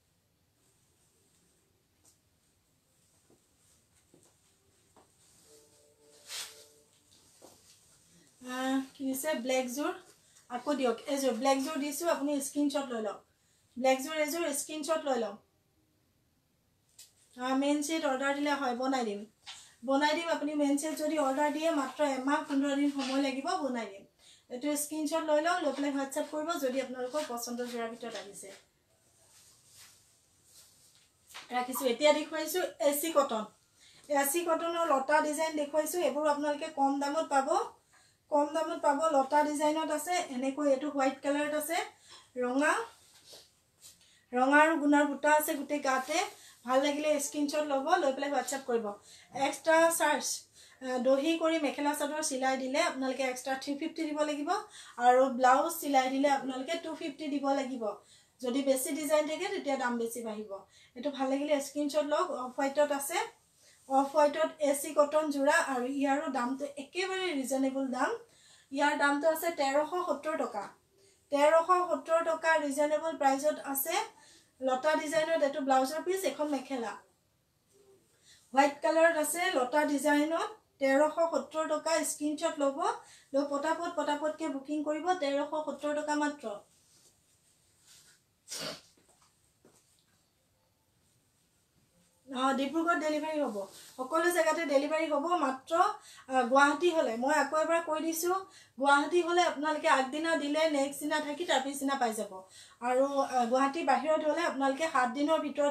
কিছে ব্ল্যাক জোৰ আকো দিয়ক এজোৰ ব্ল্যাক জোৰ দিছো আপুনি স্ক্ৰিনশ্বট লৈ লওক ব্ল্যাক জোৰ এজোৰ স্ক্ৰিনশ্বট লৈ লওক মেন সেট অৰ্ডাৰ দিলে হয় বনাই দিম আপুনি মেন সেট যদি অৰ্ডাৰ দিয়ে মাত্ৰ এমাহ 15 দিন সময় লাগিব বনাই দিম এটো স্ক্ৰিনশ্বট লৈ লওক লৈ পেলাই WhatsApp কৰিব যদি আপোনালোকৰ পছন্দৰ জোৰা ভিতৰত আহিছে ৰাখিছো এতিয়া দেখুৱাইছো এসি কটনৰ লতা ডিজাইন দেখুৱাইছো এবোৰ আপোনালোকে কম দামত পাব লতা ডিজাইনত আছে এনেকৈ এটো হোৱাইট কালাৰত আছে ৰঙা আৰু গুণাৰ বুটা আছে গুটে গাতে ভাল লাগিলে স্ক্ৰিনশ্বট ল'ব লৈ পেলাই WhatsApp কৰিব এক্সট্ৰা চাৰ্জ দহি কৰি মেখেলা চাদৰ সিলাই দিলে আপোনালোকে এক্সট্ৰা 350 দিব লাগিব আৰু ব্লাউজ সিলাই দিলে আপোনালোকে 250 দিব লাগিব যদি বেছি ডিজাইন থাকে তেতিয়া দাম বেছি বাঢ়িব এটো ভাল লাগিলে স্ক্ৰিনশ্বট লওক অফ হোৱাইটত আছে অফ হোৱাইটত এসি কটন জোৰা আৰু ইয়াৰো দামটো একেবাৰে ৰিজনেবল দাম ইয়াৰ দামটো আছে 1370 টকা 1370 টকা ৰিজনেবল প্ৰাইসত আছে লতা ডিজাইনত এটো ব্লাউজৰ পিস এখন মেখেলা হোৱাইট কালাৰত আছে লতা ডিজাইনত 1370 টকা স্ক্ৰিনশ্বট ল'ব লৈ পটাপটকে বুকিং কৰিব 1370 টকা মাত্ৰ ডিব্ৰুগড় ডেলিভাৰী হ'ব সকলো জায়গাতে ডেলিভাৰী হ'ব মাত্ৰ গুৱাহাটী হলে মই আকৌ এবাৰ কৈ দিছো গুৱাহাটী হলে আপোনালোকে আগদিনা দিলে নেক্সট দিনা থাকি তাৰ পিছদিনা পাই যাব আৰু গুৱাহাটী বাহিৰত হলে আপোনালোকে 7 দিনৰ ভিতৰত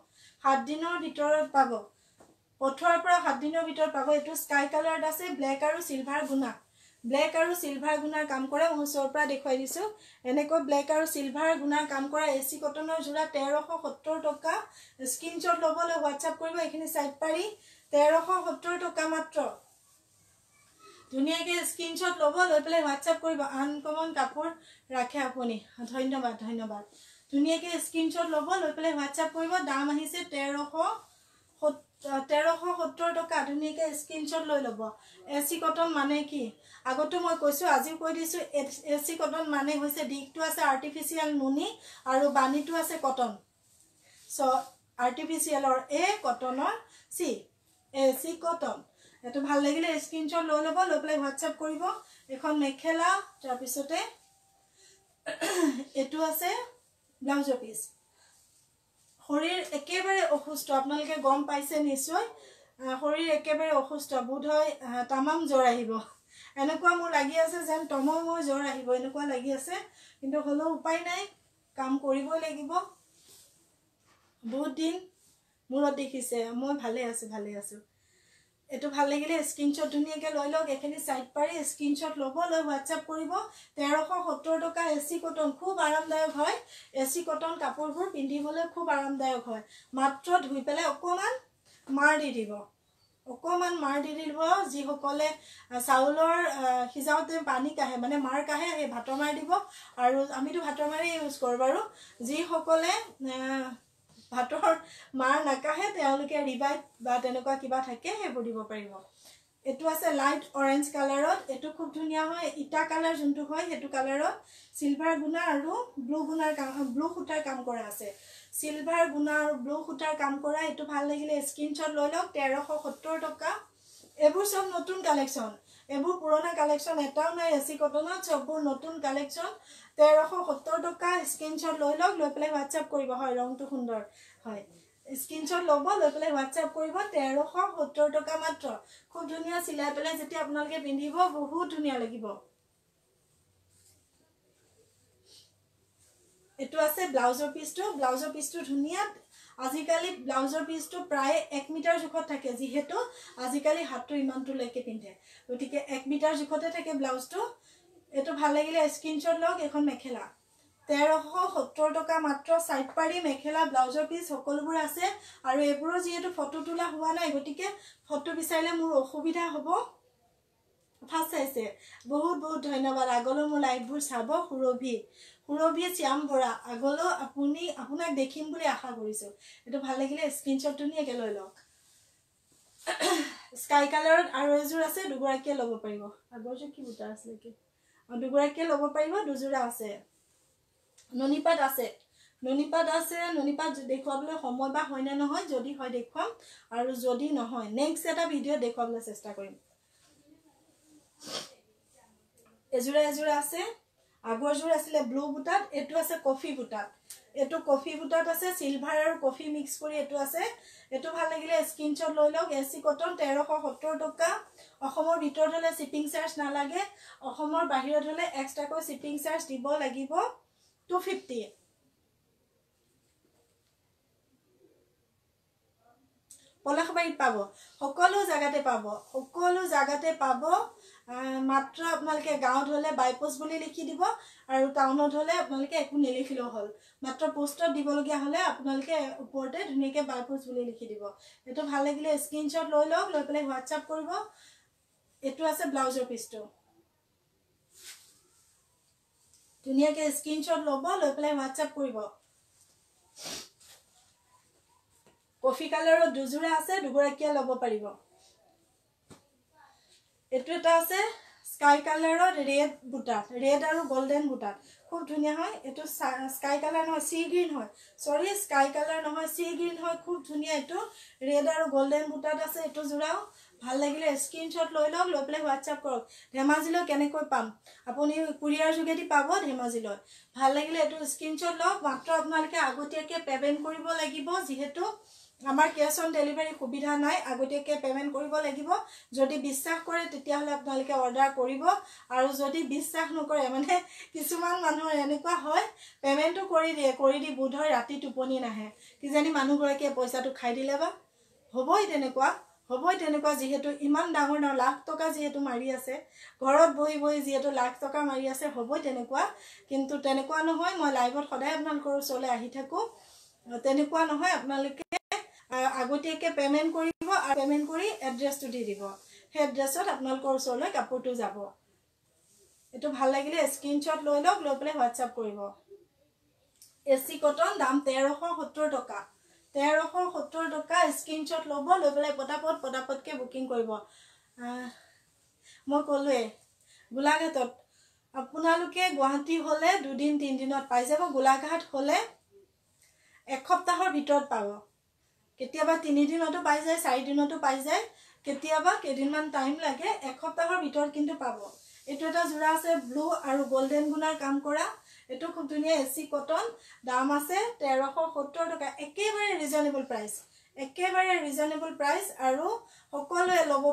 পাব পঠোৱাৰ পৰা 7 দিনৰ ভিতৰত পাব এটো স্কাই কালাৰত আছে ব্ল্যাক আৰু সিলভাৰ গুণাৰ কাম কৰা মই ওচৰৰ পৰা দেখুৱাই দিছো এনেকৈ ব্ল্যাক আৰু সিলভাৰ গুণাৰ কাম কৰা এসি কটনৰ জোৰা 1370 টকা স্ক্ৰিনশ্বট ল'বলৈ WhatsApp কৰিব এখিনি সাইড পাৰি 1370 টকা মাত্ৰ ধুনিয়াকে স্ক্ৰিনশ্বট ল'ব লৈ পেলাই WhatsApp কৰিব আনকমন কাপোৰ ৰাখে আপুনি ধন্যবাদ ধুনিয়াকে স্ক্ৰিনশ্বট ল'ব লৈ পেলাই WhatsApp কৰিব দাম আহিছে 1370 টকা ধুনিয়াকে স্ক্ৰিনশ্বট লৈ ল'ব এসি কটন মানে কি আগতো মই কৈছো আজিও কৈ দিছো এসি কটন মানে হৈছে দিকটো আছে আৰ্টিফিশিয়াল নুনি আৰু বানিটো আছে কটন সো আৰ্টিফিশিয়ালৰ এ কটনৰ সি এসি কটন এটো ভাল লাগিলে স্ক্ৰিনশ্বট লৈ ল'ব লৈ পেলাই WhatsApp কৰিব এখন মেখেলা তাৰ পিছতে এটো আছে ব্লাউজৰ পিস শৰীৰ একেবাৰে অসুস্থ আপোনালোকে গম পাইছে নিশ্চয় শৰীৰ একেবাৰে অসুস্থ বুধ হয় তামাম জ্বৰ আহিব এনেকুৱা মোৰ লাগি আছে যেন তময় জ্বৰ আহিব এনেকুৱা লাগি আছে কিন্তু হলো উপায় নাই কাম কৰিবই লাগিব বহুত দিন মূৰত দেখিছে মই ভালে আছো এটো ভাল লাগিলে স্ক্ৰিনশ্বট ধুনিয়াকে লৈ লওক এখিনি সাইড পাৰি স্ক্ৰিনশ্বট ল'ব লৈ WhatsApp কৰিব 1370 টকা এসি কটন খুব আৰামদায়ক হয় এসি কটন কাপোৰবোৰ পিন্ধিবলৈ খুব আৰামদায়ক হয় মাত্ৰ ধুই পেলাই অকমান মাৰ দি দিব অকমান মাৰ দি দিব যি সকলে চাউলৰ হিজাওতে পানী কাহে মানে মাৰ কাহে এই ভাতৰ মাৰ দিব আৰু আমিতো ভাতৰ মাৰে ইউজ কৰো বাৰু যি সকলে ভাতৰ মাৰ নাকাহে তেওঁলোকে ৰিভাইট বা তেনেকুৱা কিবা থাকে হেবোৰ দিব পাৰিব এটো আছে লাইট অৰেঞ্জ কালাৰত এটো খুব ধুনিয়া হয় ইটা কালাৰ যোনটো হয় হেতু কালাৰত সিলভাৰ গুণা আৰু ব্লু সুতাৰ কাম কৰা আছে সিলভাৰ গুণা আৰু ব্লু সুতাৰ কাম কৰা এটো ভাল লাগিলে স্ক্ৰিনশ্বট লৈ লওক 1370 টকা এবোৰ সব নতুন কালেকশন এবোৰ পুৰণা কালেকশন এটাও নাই এসি কটনত সববোৰ নতুন কালেকশন 1370 টকা স্ক্ৰিনশ্বট লৈ লওক লৈ পেলাই WhatsApp কৰিব হয় ৰংটো সুন্দৰ হয় স্ক্ৰিনশ্বট ল'ব লৈ পেলাই WhatsApp কৰিব 1370 টকা মাত্ৰ খুব ধুনিয়া সিলাই পেলাই যেতিয়া আপোনালোকে পিন্ধিব বহুত ধুনিয়া লাগিব এটো আছে ব্লাউজৰ পিসটো ধুনিয়া আজিকালি ব্লাউজৰ পিসটো প্ৰায় 1 মিটাৰ জুখত থাকে যিহেতু আজিকালি হাতটো ইমানটো লৈকে পিন্ধে গতিকে 1 মিটাৰ জুখতে থাকে ব্লাউজটো এটো ভাল লাগিলে স্ক্ৰিনশ্বট লওক এখন মেখেলা 1370 টকা মাত্ৰ সাইড পাৰি মেখেলা ব্লাউজৰ পিস সকলোবোৰ আছে আৰু এবোৰৰ যেহেতু ফটো তোলা হোৱা নাই গতিকে ফটো বিচাৰিলে মোৰ অসুবিধা হ'ব ফাৰ্স্ট চাইছে বহুত বহুত ধন্যবাদ আগলৈ মোৰ লাইভবোৰ চাব সুৰভি শ্যাম বৰা আগলৈ আপোনাক দেখিম বুলি আশা কৰিছো এটো ভাল লাগিলে স্ক্ৰিনশ্বট ধুনিয়াকে লৈ লওক স্কাই কালাৰত আৰু এজোৰ আছে দুগৰাকীয়ে ল'ব পাৰিব আগৰজোৰ কি বুটা আছে কি দুগৰাকীয়ে ল'ব পাৰিব দুজোৰা আছে ননিপাত আছে দেখুৱাবলৈ সময় বা হয় না নহয় যদি হয় দেখুৱাম আৰু যদি নহয় নেক্সট এটা ভিডিও দেখুৱাবলৈ চেষ্টা কৰিম এজোৰা আছে আগৰজোৰ আছিল ব্লু বুটাত এটো আছে কফি বুটাত আছে সিলভাৰ আৰু কফি মিক্স কৰি এটো আছে এটো ভাল লাগিলে স্ক্ৰিনশ্বট লৈ লওক এসি কটন 1370 টকা অসমৰ ভিতৰত হলে শিপিং চাৰ্জ নালাগে অসমৰ বাহিৰত হলে এক্সট্ৰাকৈ শিপিং চাৰ্জ দিব লাগিব 250 পলাশবাৰীত পাব সকলো জাগাতে পাব মাত্ৰ আপোনালোকে গাঁৱত হলে বাইপোষ্ট বুলি লিখি দিব আৰু টাউনত হলে আপোনালোকে একো নিলিখিলেও হল মাত্ৰ পোষ্টত দিবলগীয়া হলে আপোনালোকে ওপৰতে ধুনিয়াকে বাইপোষ্ট বুলি লিখি দিব এটো ভাল লাগিলে স্ক্ৰিনশ্বট লৈ লওক লৈ পেলাই WhatsApp কৰিব এটো আছে ব্লাউজৰ পিসটো ধুনিয়াকে স্ক্ৰিনশ্বট ল'ব লৈ পেলাই WhatsApp কৰিব কফি কালাৰৰ দুজোৰা আছে দুগৰাকীয়ে ল'ব পাৰিব এটো এটা আছে স্কাই কালাৰৰ ৰেড আৰু গোল্ডেন বুটাত খুব ধুনিয়া হয় এটো স্কাই কালাৰ নহয় সি গ্ৰীন হয় সৰি স্কাই কালাৰ নহয় সি গ্ৰীন হয় খুব ধুনিয়া এটো ৰেড আৰু গোল্ডেন বুটাত আছে এটো জোৰাও ভাল লাগিলে স্ক্ৰিনশ্বট লৈ লওক লৈ পেলাই WhatsApp কৰক ধেমাজিলৈ কেনেকৈ পাম আপুনি কুৰিয়াৰ যোগেদি পাব ধেমাজিলৈ ভাল লাগিলে এটো স্ক্ৰিনশ্বট লওক মাত্ৰ আপোনালোকে আগতীয়াকৈ পেমেন্ট কৰিব লাগিব যেহেতু আমাৰ কেশ অন ডেলিভাৰী সুবিধা নাই আগতীয়াকৈ পেমেন্ট কৰিব লাগিব যদি বিশ্বাস কৰে তেতিয়া হলে আপোনালোকে অৰ্ডাৰ কৰিব আৰু যদি বিশ্বাস নকৰে মানে কিছুমান মানুহৰ এনেকুৱা হয় পেমেন্টটো কৰি দি বুধৰ ৰাতি টোপনি নাহে কিজানি মানুহগৰাকীয়ে পইচাটো খাই দিলে বা হ'বই তেনেকুৱা যেহেতু ইমান ডাঙৰ লাখ টকা যেহেতু মাৰি আছে ঘৰত বহি যেহেতু লাখ টকা মাৰি আছে হ'বই তেনেকুৱা কিন্তু তেনেকুৱা নহয় মই লাইভত সদায় আপোনালোকৰ ওচৰলৈ আহি থাকো তেনেকুৱা নহয় আপোনালোকে আগতীয়াকৈ পেমেন্ট কৰিব আৰু পেমেন্ট কৰি এড্ৰেছটো দি দিব সেই এড্ৰেছত আপোনালোকৰ ওচৰলৈ কাপোৰটো যাব এটো ভাল লাগিলে স্ক্ৰিনশ্বট লৈ লওক লৈ পেলাই WhatsApp কৰিব এসি কটন দাম 1370 টকা 1370 টকা স্ক্ৰিনশ্বট ল'ব লৈ পেলাই পটাপটকে বুকিং কৰিব মই কলোৱে গোলাঘাটত আপোনালোকে গুৱাহাটী হলে 2 দিন 3 দিনত পাই যাব গোলাঘাট হলে এসপ্তাহৰ ভিতৰত পাব কেতিয়াবা 3 দিনতো পাই যায় 4 দিনতো পাই যায় কেতিয়াবা কেদিনমান টাইম লাগে এসপ্তাহৰ ভিতৰত কিন্তু পাব এটো এটা জোৰা আছে ব্লু আৰু গোল্ডেন গুণাৰ কাম কৰা এটো খুব ধুনিয়া এসি কটন দাম আছে 1370 টকা একেবাৰে ৰিজনেবল প্ৰাইস আৰু সকলোৱে ল'ব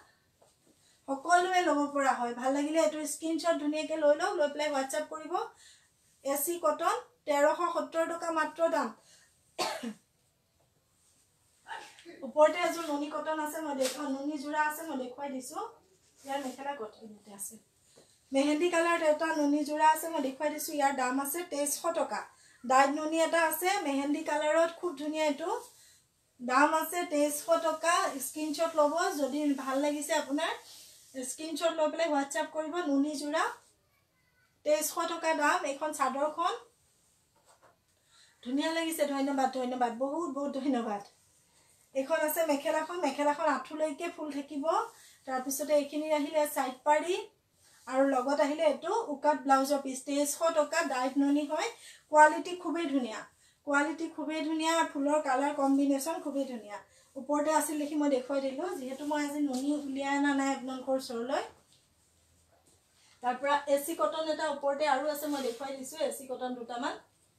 পৰা হয় ভাল লাগিলে এটো স্ক্ৰিনশ্বট ধুনিয়াকে লৈ লওক লৈ পেলাই WhatsApp কৰিব এসি কটন 1370 টকা মাত্ৰ দাম ওপৰতে এযোৰ নুনি কটন আছে মই নুনি যোৰা আছে মই দেখুৱাই দিছোঁ ইয়াৰ মেখেলা কটনতে আছে মেহেন্দি কালাৰত এটা নুনি যোৰা আছে মই দেখুৱাই দিছোঁ ইয়াৰ দাম আছে 2300 টকা ডাইট নুনি এটা আছে মেহেন্দি কালাৰত খুব ধুনীয়া এইটো দাম আছে 2300 টকা স্ক্ৰীনশ্বট ল'ব যদি ভাল লাগিছে আপোনাৰ স্ক্ৰীনশ্বট লৈ পেলাই হোৱাটছআপ কৰিব নুনি যোৰা 2300 টকা দাম এখন চাদৰখন ধুনীয়া লাগিছে ধন্যবাদ ধন্যবাদ বহুত বহুত ধন্যবাদ এখন আছে মেখেলাখন আঁঠুলৈকে ফুল থাকিব তাৰ পিছতে এইখিনি আহিলে সাইড পাৰি আৰু লগত আহিলে এটো উকাত ব্লাউজৰ পিস 2300 টকা ডাইট নুনি হয় কোৱালিটি খুবেই ধুনীয়া ফুলৰ কালাৰ কম্বিনেশন খুবেই ধুনীয়া ওপৰতে আছিল দেখি মই দেখুৱাই দিলো যেহেতু মই আজি নুনি উলিয়াই আনা নাই আপোনালোকৰ ওচৰলৈ তাৰ পৰা এসি কটন এটা ওপৰতে আৰু আছে মই দেখুৱাই দিছো এসি কটন দুটামান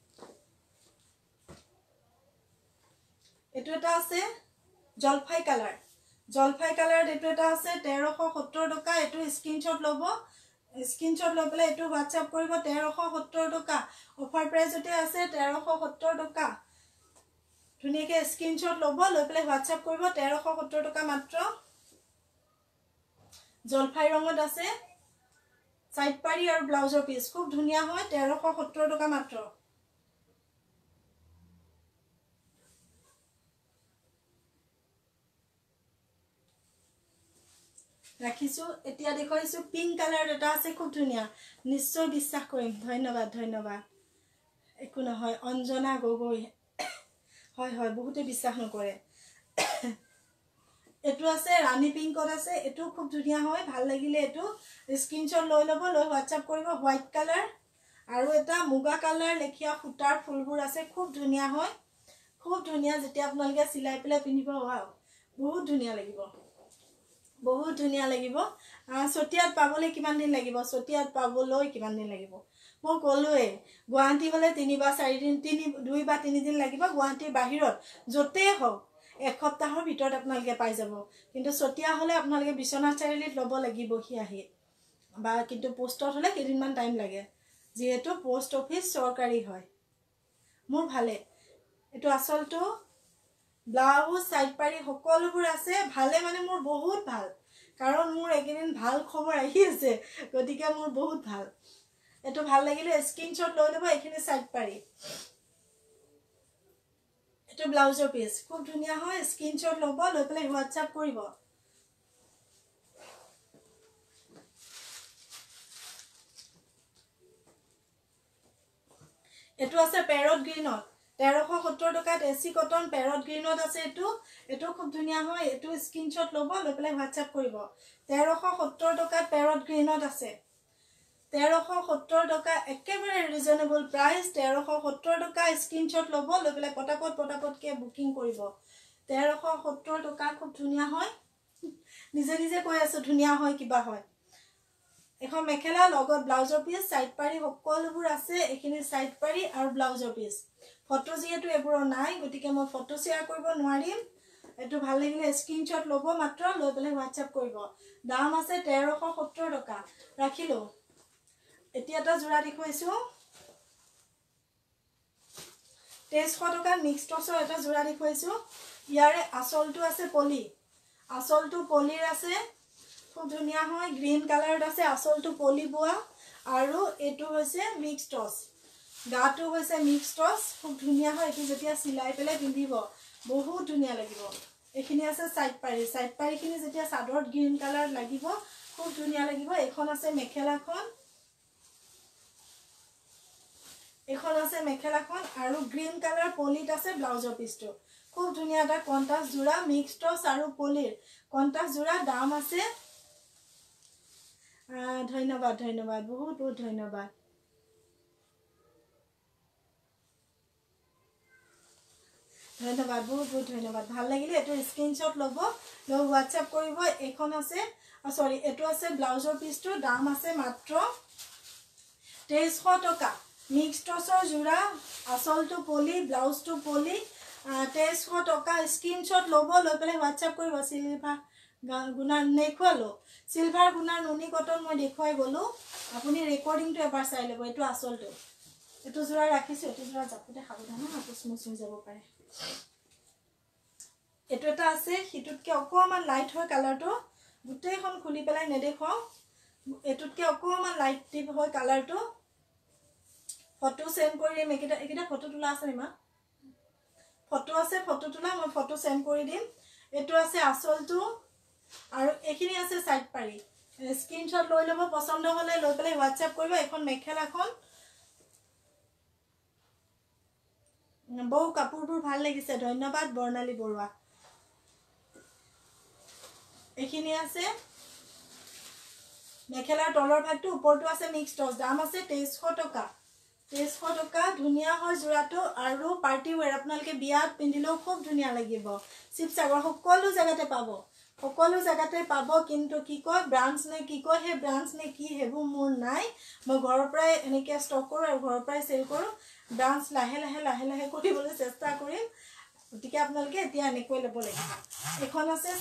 এটো এটা আছে জলফাই কালাৰ এটো এটা আছে 1370 টকা এটো স্ক্ৰীনশ্বট ল'ব স্ক্ৰীনশ্বট লৈ পেলাই এটো হোৱাটছআপ কৰিব 1370 টকা অফাৰ প্ৰাইসতে আছে 1370 টকা ধুনীয়াকে স্ক্ৰীনশ্বট ল'ব লৈ পেলাই হোৱাটছআপ কৰিব 1370 টকা মাত্ৰ জলফাই ৰঙত আছে সাইড পাৰি আৰু ব্লাউজৰ পিস খুব ধুনীয়া হয় 1370 টকা মাত্ৰ ৰাখিছো এতিয়া দেখুৱাইছো পিংক কালাৰ এটা আছে খুব ধুনীয়া নিশ্চয় বিশ্বাস কৰিম ধন্যবাদ একো নহয় অঞ্জনা গগৈ হয় বহুতে বিশ্বাস নকৰে এটো আছে ৰাণী পিংকত আছে এটো খুব ধুনীয়া হয় ভাল লাগিলে এটো স্ক্ৰীনশ্বট লৈ ল'ব লৈ হোৱাটছআপ কৰিব হোৱাইট কালাৰ আৰু এটা মুগা কালাৰ লেখিয়া ফুটাৰ ফুলবোৰ আছে খুব ধুনীয়া হয় খুব ধুনীয়া যেতিয়া আপোনালোকে সিলাই পেলাই পিন্ধিব ওৱাও বহুত ধুনীয়া লাগিব সটিয়াত পাবলৈ কিমান দিন লাগিব মই কলোৱে গুৱাহাটী হলে 3 বা 4 দিন 2 বা 3 দিন লাগিব গুৱাহাটীৰ বাহিৰত যতে হওক এসপ্তাহৰ ভিতৰত আপোনালোকে পাই যাব কিন্তু সটিয়া হলে আপোনালোকে বিশ্বনাথ চাৰিআলিত ল'ব লাগিব আহি বা কিন্তু পোষ্টত হলে কেইদিনমান টাইম লাগে যেহেতু পোষ্ট অফিস সৰকাৰী হয় মোৰ ভালে এটো আসলটো ব্লাউজ সাইড পাৰি সকলোবোৰ আছে ভালে মানে মোৰ বহুত ভাল কাৰণ মোৰ একেদিন ভাল খবৰ আহি আছে গতিকে মোৰ বহুত ভাল এটো ভাল লাগিলে স্ক্ৰীনশ্বট লৈ ল'ব এইখিনি সাইড পাৰি এটো ব্লাউজৰ পিস খুব ধুনীয়া হয় স্ক্ৰীনশ্বট ল'ব লৈ পেলাই হোৱাটছআপ কৰিব এটো আছে প্যাৰট গ্ৰীনত 1370 টকাত এসি কটন প্যাৰট গ্ৰীনত আছে এটো খুব ধুনীয়া হয় এটো স্ক্ৰীনশ্বট ল'ব লৈ পেলাই হোৱাটছআপ কৰিব 1370 টকাত প্যাৰট গ্ৰীনত আছে 1370 টকা একেবাৰে ৰিজনেবল প্ৰাইস 1370 টকা স্ক্ৰীনশ্বট ল'ব লৈ পেলাই পটাপটকে বুকিং কৰিব 1370 টকা খুব ধুনীয়া হয় নিজে কৈ আছে ধুনীয়া হয় কিবা হয় এখন মেখেলা লগত ব্লাউজৰ পিস সাইড পাৰি সকলোবোৰ আছে এইখিনি সাইড পাৰি আৰু ব্লাউজৰ পিস ফটো যেহেতু এবোৰৰ নাই গতিকে মই ফটো শেয়াৰ কৰিব নোৱাৰিম এটো ভাল লাগিলে স্ক্ৰীনশ্বট ল'ব মাত্ৰ লৈ পেলাই হোৱাটছআপ কৰিব দাম আছে 1370 টকা ৰাখিলো এতিয়া এটা জোৰা দেখুৱাইছো 2300 টকা মিক্স টছৰ এটা জোৰা দেখুৱাইছো ইয়াৰে আসলটো আছে পলি আসলটো পলিৰ আছে খুব ধুনীয়া হয় গ্ৰীন কালাৰত আছে আসলটো পলি বোৱা আৰু এটো হৈছে মিক্স টছ গাটো হৈছে মিক্স টছ খুব ধুনীয়া হয় এটো যেতিয়া সিলাই পেলে পিন্ধিব বহুত ধুনীয়া লাগিব এখিনি আছে সাইড পাৰিখিনি যেতিয়া সাদৰত গ্ৰীন কালাৰ লাগিব খুব ধুনীয়া লাগিব এখন আছে মেখেলাখন আৰু গ্ৰীন কালাৰ পলিত আছে ব্লাউজৰ পিসটো খুব ধুনীয়া এটা কন্ট্ৰাস্ট জোৰা মিক্স টছ আৰু পলিৰ কন্ট্ৰাস্ট জোৰা দাম আছে ধন্যবাদ বহুত ধন্যবাদ বহুত ধন্যবাদ ভাল লাগিলে এটো স্ক্ৰীনশ্বট ল'ব লৈ হোৱাটছআপ কৰিব এখন আছে সৰি এটো আছে ব্লাউজৰ পিসটো দাম আছে মাত্ৰ 2300 টকা মিক্স টছৰ জোৰা আসলটো পলি ব্লাউজটো পলি 2300 টকা স্ক্ৰীনশ্বট ল'ব লৈ পেলাই হোৱাটছআপ কৰিব সিলভাৰ গুণাৰ নুনি কটন মই দেখুৱাই গলো আপুনি ৰেকৰ্ডিংটো এবাৰ চাই ল'ব এটো আসলটো এটো জোৰা ৰাখিছো এটো জোৰা জাপতে সাবধানে হাতছ মুছ হৈ যাব পাৰে এটো এটা আছে হিটুতকে অকমান লাইট হয় কালাৰটো গুটেইখন খুলি পেলাই নেদেখাও এটুতকে অকমান লাইট টিপ হয় কালাৰটো ফটো সেন্ড কৰি দিম একিটা ফটো তোলা আছে নিমা ফটো আছে ফটো তোলা মই ফটো সেন্ড কৰি দিম এটো আছে আসলটো আৰু এখিনি আছে সাইড পাৰি স্ক্রিনশট লৈ লব পছন্দ হলে লৈ পেলাই WhatsApp কৰিব এখন মেখেলাখন বহু কাপোৰবোৰ ভাল লাগিছে ধন্যবাদ বৰ্ণালী বৰুৱা এখিনি আছে মেখেলাৰ তলৰ ভাগটো ওপৰটো আছে মিক্স টস দাম আছে 2300 টকা 2300 টকা ধুনিয়া হয় জোৰাটো আৰু পাৰ্টি ওয়্যাৰ আপোনালোকে বিয়াত পিন্ধিলেও খুব ধুনিয়া লাগিব শিৱসাগৰ সকলো জায়গাতে পাব কিন্তু কি কয় ব্ৰাঞ্চ নে কি কয় হে ব্ৰাঞ্চ নে কি হেবু মোৰ নাই মই ঘৰৰ পৰাই এনেকে ষ্টক কৰো আৰু ঘৰৰ পৰাই সেল কৰো ব্ৰাঞ্চ লাহে লাহে কৰিবলৈ চেষ্টা কৰিম গতিকে আপোনালোকে এতিয়া এনেকৈ ল'ব লাগিব এখন আছে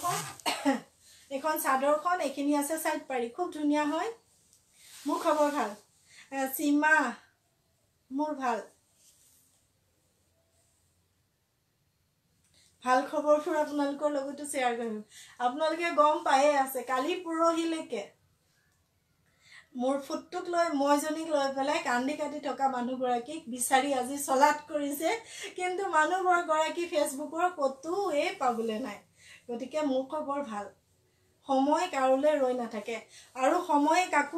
চাদৰখন এখিনি আছে সাইড পাৰি খুব ধুনিয়া হয় মোৰ খবৰ ভাল সীমা মোৰ ভাল খবৰবোৰ আপোনালোকৰ লগতো শেয়াৰ কৰিম আপোনালোকে গম পায়ে আছে কালি পুৰহিলৈকে মোৰ ফুটটুক লৈ মইজনীক লৈ পেলাই কান্দি কাটি থকা মানুহগৰাকীক বিচাৰি আজি চলাত কৰিছে কিন্তু মানুহগৰাকী ফেচবুকৰ কতো পাবলে নাই গতিকে মোৰ খবৰ ভাল সময় কাৰোলে ৰৈ নাথাকে আৰু সময় কাকো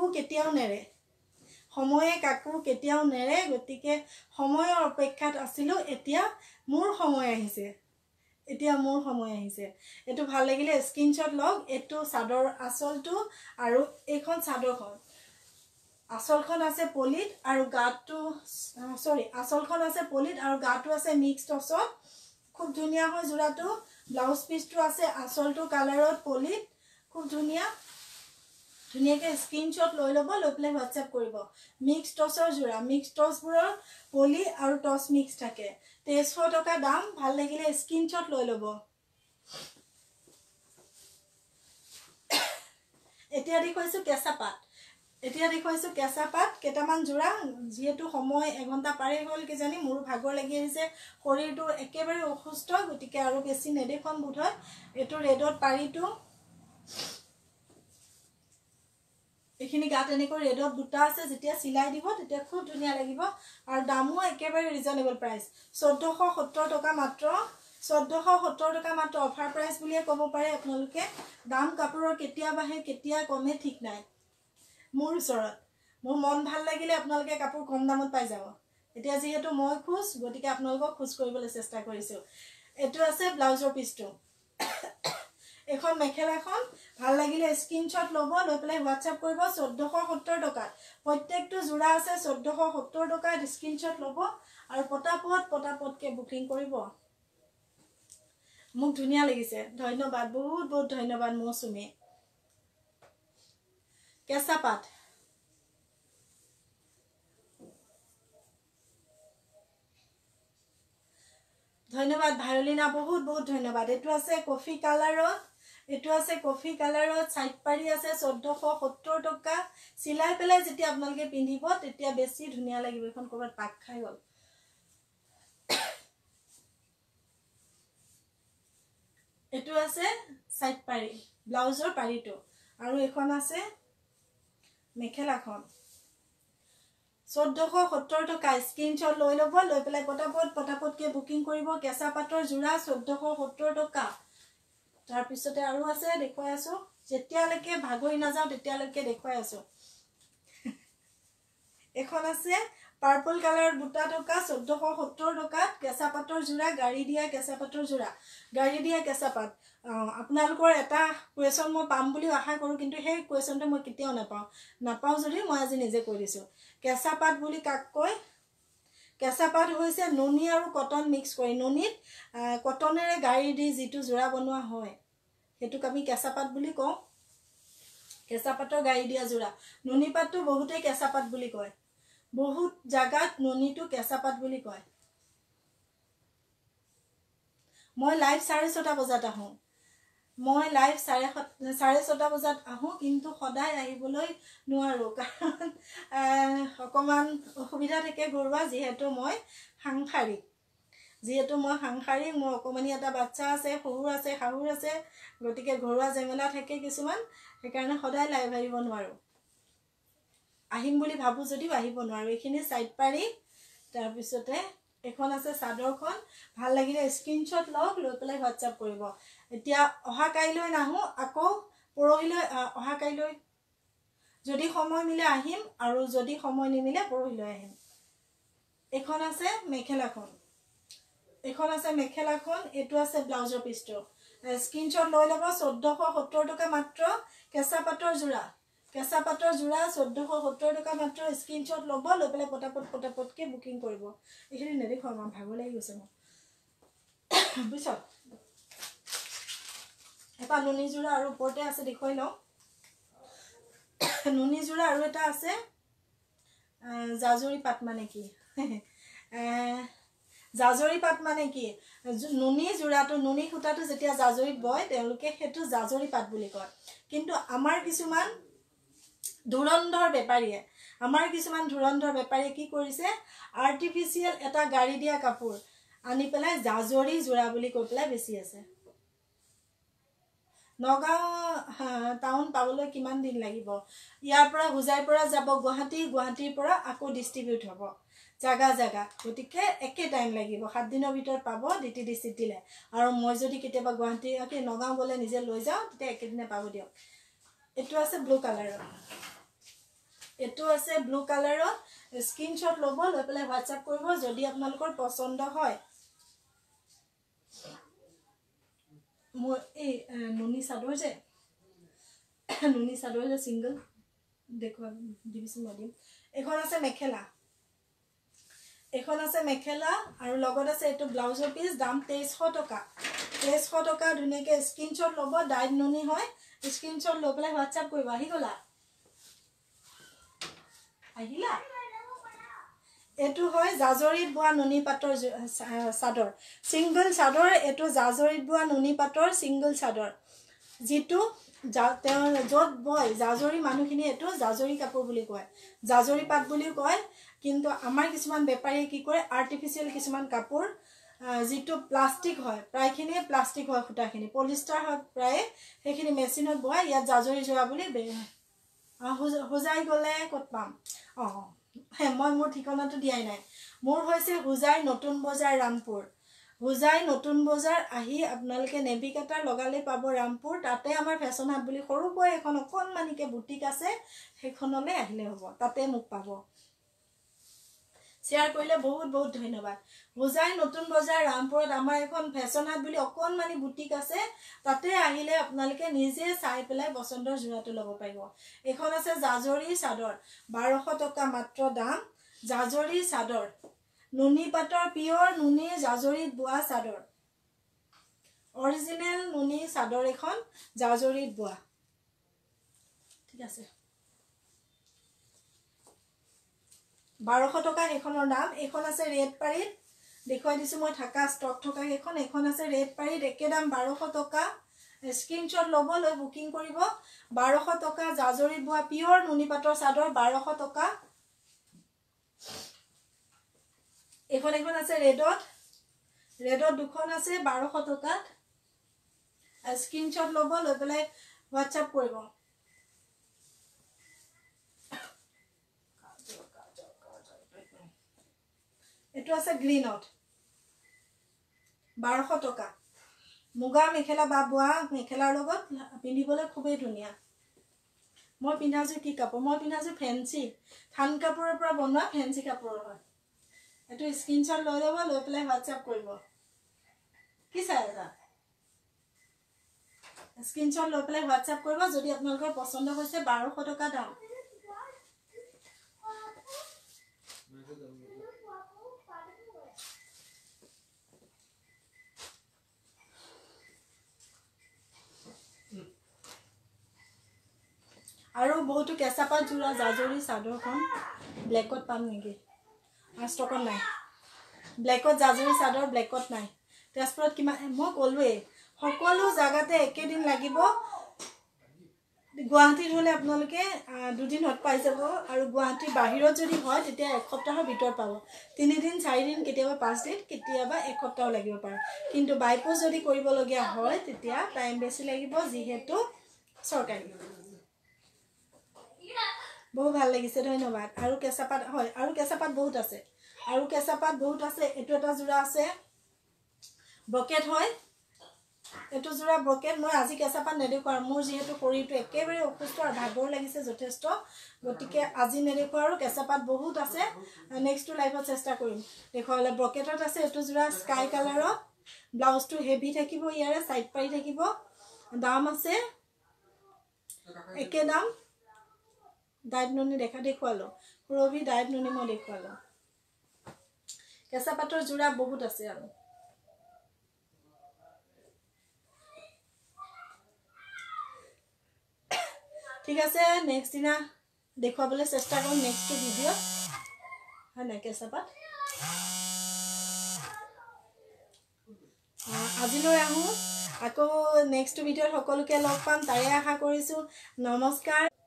কেতিয়াও নেৰে গতিকে সময়ৰ অপেক্ষাত আছিলো এতিয়া মোৰ সময় আহিছে এটো ভাল লাগিলে স্ক্রিনশট লগ এটো সাদৰ আসলটো আৰু এইখন সাদৰখন আসলখন আছে পলিট আৰু গাটো আসলখন আছে পলিট আৰু গাটো আছে মিক্স টছত খুব ধুনিয়া হয় জোৰাটো ব্লাউজ পিসটো আছে আসলটো কালাৰত পলিট খুব ধুনিয়াকে স্ক্রিনশট লৈ লব লৈ পেলাই WhatsApp কৰিব মিক্স টছৰ জোৰা মিক্স টছবোৰৰ পলি আৰু টছ মিক্স থাকে 2300 টকা দাম ভাল লাগিলে স্ক্রিনশট লৈ লব এতিয়া দেখুৱাইছো কেঁচা পাত কেটামান জোৰা যেহেতু সময় এঘন্টা পাৰে হ'ল কি জানি মোৰ ভাগৰ লাগি আহিছে শৰীৰটো একেবাৰে অসুস্থ গতিকে আৰু বেছি নেদেখন বুধয় এটো ৰেডত পাৰিটো এখিনি গাত এনেকৈ ৰেডত দুটা আছে যেতিয়া সিলাই দিব তেতিয়া খুব ধুনিয়া লাগিব আৰু দামো একেবাৰে ৰিজনেবল প্ৰাইস 1470 টকা মাত্ৰ 1470 টকা মাত্ৰ অফাৰ প্ৰাইস বুলিয়ে ক'ব পাৰে আপোনালোকে দাম কাপোৰৰ কেতিয়া বাহে কেতিয়া কমে ঠিক নাই মোৰ ওচৰত মোৰ মন ভাল লাগিলে আপোনালোকে কাপোৰ কম দামত পাই যাব এতিয়া যেহেতু মই খুশ গতিকে আপোনালোকক খুশ কৰিবলৈ চেষ্টা কৰিছো এটো আছে ব্লাউজৰ পিসটো এখন মেখেলাখন ভাল লাগিলে স্ক্রিনশট লব লৈ পেলাই WhatsApp কৰিব 1470 টকা প্ৰত্যেকটো জোৰা আছে 1470 টকা স্ক্রিনশট লব আৰু পটাপটকে বুকিং কৰিব মোক ধুনিয়া লাগিছে ধন্যবাদ বহুত ধন্যবাদ মৌসুমী কেঁচা পাত ধন্যবাদ ভায়লিনা বহুত ধন্যবাদ এটো আছে কফি কালাৰত সাইড পাৰি আছে 1470 টকা সিলাই পেলাই যেতিয়া আপোনালোকে পিন্ধিব তেতিয়া বেছি ধুনিয়া লাগিব এখন কৰবাত পাক খাই গল এটো আছে সাইড পাৰি ব্লাউজৰ পাৰিটো আৰু এখন আছে মেখেলাখন 1470 টকা স্ক্রিনশট লৈ লব লৈ পেলাই পটাপটকে বুকিং কৰিব কেঁচা পাটৰ জোৰা 1470 টকা তাৰ পিছতে আৰু আছে দেখুৱাই আছো যেতিয়ালৈকে ভাগৰি নাযাও তেতিয়ালৈকে দেখুৱাই আছো এখন আছে পাৰ্পল কালাৰ দুটা টকা 1470 টকা কেঁচা পাটৰ জোৰা গাড়ী দিয়া কেঁচা পাট আপোনালোকৰ এটা কোৱেশ্চন মই পাম বুলি আশা কৰো কিন্তু সেই কোৱেশ্চনটো মই কেতিয়াও নাপাও যদি মই আজি নিজে কৈ দিছো কেঁচা পাট বুলি কাক কয় কেঁচা পাট হৈছে ননি আৰু কটন মিক্স কৰি ননিত কটনেৰে গাড়ী দি যেটো জোৰা বনোৱা হয় হেতুক আমি কেঁচা পাট বুলি কওঁ কেঁচা পাটৰ গাড়ী দিয়া জোৰা ননি পাটটো বহুতে কেঁচা পাট বুলি কয় বহুত জাগাত ননিটো কেঁচা পাট বুলি কয় মই লাইভ 6:30 বজাত আহো মই লাইভ 6:30 বজাত আহো কিন্তু সদায় আহিবলৈ নোৱাৰো কাৰণ অকমান অসুবিধা থাকে ঘৰুৱা যেহেতু মই সাংসাৰিক যিহেতু মই সাংসাৰিক, মোৰ অকণমানি এটা বাচ্চা আছে, শহুৰ আছে, শাহুৰ আছে, গতিকে ঘৰুৱা জেমেলা থাকে কিছুমান, সেইকাৰণে সদায় লাইভ আহিব নোৱাৰোঁ। আহিম বুলি ভাবোঁ যদিও আহিব নোৱাৰোঁ। এইখিনি ছাইড পাৰি তাৰপিছতে এখন আছে চাদৰখন, ভাল লাগিলে স্ক্ৰীনশ্বট লওক, লৈ পেলাই হোৱাটছআপ কৰিব। এতিয়া অহা কাইলৈ নাহোঁ, আকৌ পৰহিলৈ, অহা কাইলৈ যদি সময় মিলে আহিম, আৰু যদি সময় নিমিলে পৰহিলৈ আহিম। এইখন আছে মেখেলাখন, এইখন আছে মেখেলাখন, এইটো আছে ব্লাউজৰ পিচটো। স্ক্ৰীনশ্বট লৈ ল'ব। 1470 টকা মাত্ৰ কেঁচা পাটৰ যোৰা, কেঁচা পাটৰ যোৰা 1470 টকা মাত্ৰ। স্ক্ৰীনশ্বট ল'ব, লৈ পেলাই পটাপটকৈ বুকিং কৰিব। এইখিনি নেদেখুৱাম, আমাৰ ভাগৰ লাগি গৈছে মোৰ, বুজিছ। এটা নুনী যোৰা আৰু ওপৰতে আছে, দেখুৱাই লওঁ। নুনী যোৰা আৰু এটা আছে জাজৰি পাট, মানে কি জাজৰি পাট মানে কি, নুনী যোৰাটো, নুনী সূতাটো যেতিয়া জাজৰিত বয় তেওঁলোকে সেইটো জাজৰি পাট বুলি কয়। কিন্তু আমাৰ কিছুমান ধুৰন্ধৰ বেপাৰীয়ে কি কৰিছে, আৰ্টিফিচিয়েল এটা গাড়ী দিয়া কাপোৰ আনি পেলাই জাজৰি যোৰা বুলি কৈ পেলাই বেচি আছে। নগাঁও টাউন পাবলৈ কিমান দিন লাগিব? ইয়াৰ পৰা হোজাইৰ পৰা যাব গুৱাহাটী, গুৱাহাটীৰ পৰা আকৌ ডিষ্ট্ৰিবিউট হ'ব জাগা, গতিকে একে টাইম লাগিব। 7 দিনৰ ভিতৰত পাব DT ডিষ্ট্ৰিক্ট দিলে। আৰু মই যদি কেতিয়াবা গুৱাহাটী নগাঁও গ'লে নিজে লৈ যাওঁ, তেতিয়া একেদিনে পাব দিয়ক। এইটো আছে ব্লু কালাৰৰ, এইটো আছে ব্লু কালাৰত। স্ক্ৰীনশ্বট ল'ব, লৈ পেলাই হোৱাটছআপ কৰিব যদি আপোনালোকৰ পচন্দ হয়। মোৰ এই নুনী চাদৰ যে ছিংগল দেখুৱা দিবিচোন, মই দিম। এইখন আছে মেখেলা, এইখন আছে মেখেলা, আৰু লগত আছে এইটো ব্লাউজৰ পিচ, দাম 2300 টকা। 2300 টকা। ধুনীয়াকৈ স্ক্ৰীনশ্বট ল'ব, ডাইট নুনী হয়। স্ক্ৰীনশ্বট লৈ পেলাই হোৱাটছআপ কৰিব। আহি গ'লা, আহিলা। এইটো হয় জাজৰিত বোৱা নুনী পাটৰ চাদৰ, ছিংগল চাদৰ। এইটো জাজৰিত বোৱা নুনী পাটৰ ছিংগল চাদৰ, যিটো তেওঁ য'ত বয় জাজৰি মানুহখিনি এইটো জাজৰি কাপোৰ বুলি কয়, জাজৰি পাট বুলিও কয়। কিন্তু আমাৰ কিছুমান বেপাৰীয়ে কি কৰে, আৰ্টিফিচিয়েল কিছুমান কাপোৰ, যিটো প্লাষ্টিক হয়, প্ৰায়খিনিয়ে প্লাষ্টিক হয়, সূতাখিনি পলিষ্টাৰ হয় প্ৰায়ে, সেইখিনি মেচিনত বোৱাই ইয়াত জাজৰি যোৰা বুলি। হোজাই গ'লে ক'ত পাম? মই মোৰ ঠিকনাটো দিয়াই নাই। মোৰ হৈছে হোজাই নতুন বজাৰ, ৰামপুৰ। হোজাই নতুন বজাৰ আহি আপোনালোকে নেভিগেটাৰ লগালে পাব ৰামপুৰ। তাতে আমাৰ ফেশ্বন হাট বুলি সৰুকৈ এখন অকণমানিকে বুটিক আছে, সেইখনলৈ আহিলে হ'ব, তাতে মোক পাব। শ্বেয়াৰ কৰিলে বহুত বহুত ধন্যবাদ। হোজাই নতুন বজাৰ ৰামপুৰত আমাৰ এখন ফেশ্বন হাট বুলি অকণমানি বুটিক আছে, তাতে আহিলে আপোনালোকে নিজে চাই পেলাই পচন্দৰ যোৰাটো ল'ব পাৰিব। এইখন আছে জাজৰি চাদৰ, 1200 টকা মাত্ৰ দাম। জাজৰি চাদৰ, নুনী পাটৰ পিয়ৰ নুনী জাজৰিত বোৱা চাদৰ, অৰিজিনেল নুনী চাদৰ, এখন জাজৰিত বোৱা। ঠিক আছে, 1200 টকা সেইখনৰ দাম। এইখন আছে ৰেড পাৰীত, দেখুৱাই দিছোঁ মই থাকা ষ্টক থকা সেইখন। এইখন আছে ৰেড পাৰীত, একে দাম 1200 টকা। স্ক্ৰীনশ্বট ল'ব, লৈ বুকিং কৰিব। 1200 টকা জাজৰিত বোৱা পিয়ৰ নুনী পাটৰ চাদৰ, 1200 টকা। এইখন আছে ৰেডত দুখন আছে 1200 টকাত। স্ক্ৰীনশ্বট ল'ব, লৈ পেলাই হোৱাটছআপ কৰিব। এইটো আছে গ্ৰীণত, 1200 টকা। মুগা মেখেলা বা বোৱা মেখেলাৰ লগত পিন্ধিবলৈ খুবেই ধুনীয়া। মই পিন্ধাযোৰ কি কাপোৰ? মই পিন্ধাযোৰ ফেঞ্চি, থান কাপোৰৰ পৰা বনোৱা ফেঞ্চি কাপোৰৰ হয়। এইটো স্ক্ৰীনশ্বট লৈ ল'ব, লৈ পেলাই হোৱাটছআপ কৰিব। কি চাই আছা? স্ক্ৰীনশ্বট লৈ পেলাই হোৱাটছআপ কৰিব যদি আপোনালোকৰ পচন্দ হৈছে। 1200 টকা দাম। আৰু বহুতো কেঁচা পাত যোৰা জাজৰি চাদৰখন ব্লেকত পাম নেকি? ষ্টকত নাই। ব্লেকত জাজৰি চাদৰ ব্লেকত নাই। তেজপুৰত কিমান? মই ক'লোৱেই সকলো জেগাতে একেদিন লাগিব। গুৱাহাটীত হ'লে আপোনালোকে 2 দিনত পাই যাব আৰু গুৱাহাটীৰ বাহিৰত যদি হয় তেতিয়া এসপ্তাহৰ ভিতৰত পাব 3 দিন 4 দিন কেতিয়াবা 5 দিন কেতিয়াবা এসপ্তাহ লাগিব পাৰে কিন্তু বাইপোষ্ট যদি কৰিবলগীয়া হয় তেতিয়া টাইম বেছি লাগিব যিহেতু চৰকাৰী বহুত ভাল লাগিছে ধন্যবাদ আৰু কেঁচাপাত হয় আৰু কেঁচাপাত বহুত আছে এইটো এটা জোৰা আছে ব্ৰকেট হয় এটো জোৰা ব্ৰকেট মই আজি কেঁচাপাত নেদেখুৱাৰ মোৰ যেহেতু শৰীৰটো একেবাৰে অসুস্থ আৰু ভাগৰ লাগিছে যথেষ্ট গতিকে আজি নেদেখুৱাৰ আৰু কেঁচাপাত বহুত আছে নেক্সট লাইভত চেষ্টা কৰিম দেখুৱালে ব্ৰকেটত আছে এটো জোৰা স্কাই কালাৰত ব্লাউজটো হেভি থাকিব ইয়াৰে সাইড পাৰি থাকিব দাম আছে একে দাম ডাইট নুনি দেখুৱালো ৰবি ডাইট নুনি মই দেখুৱালো কেঁচাপাতৰ জোৰা বহুত আছে আৰু ঠিক আছে নেক্সট দিনা দেখুৱাবলৈ চেষ্টা কৰিম নেক্সট ভিডিঅ হয় না কেঁচাপাত আজিলৈ আহোঁ আকৌ নেক্সট ভিডিঅ'ত সকলোকে লগ পাম তাৰে আশা কৰিছোঁ নমস্কাৰ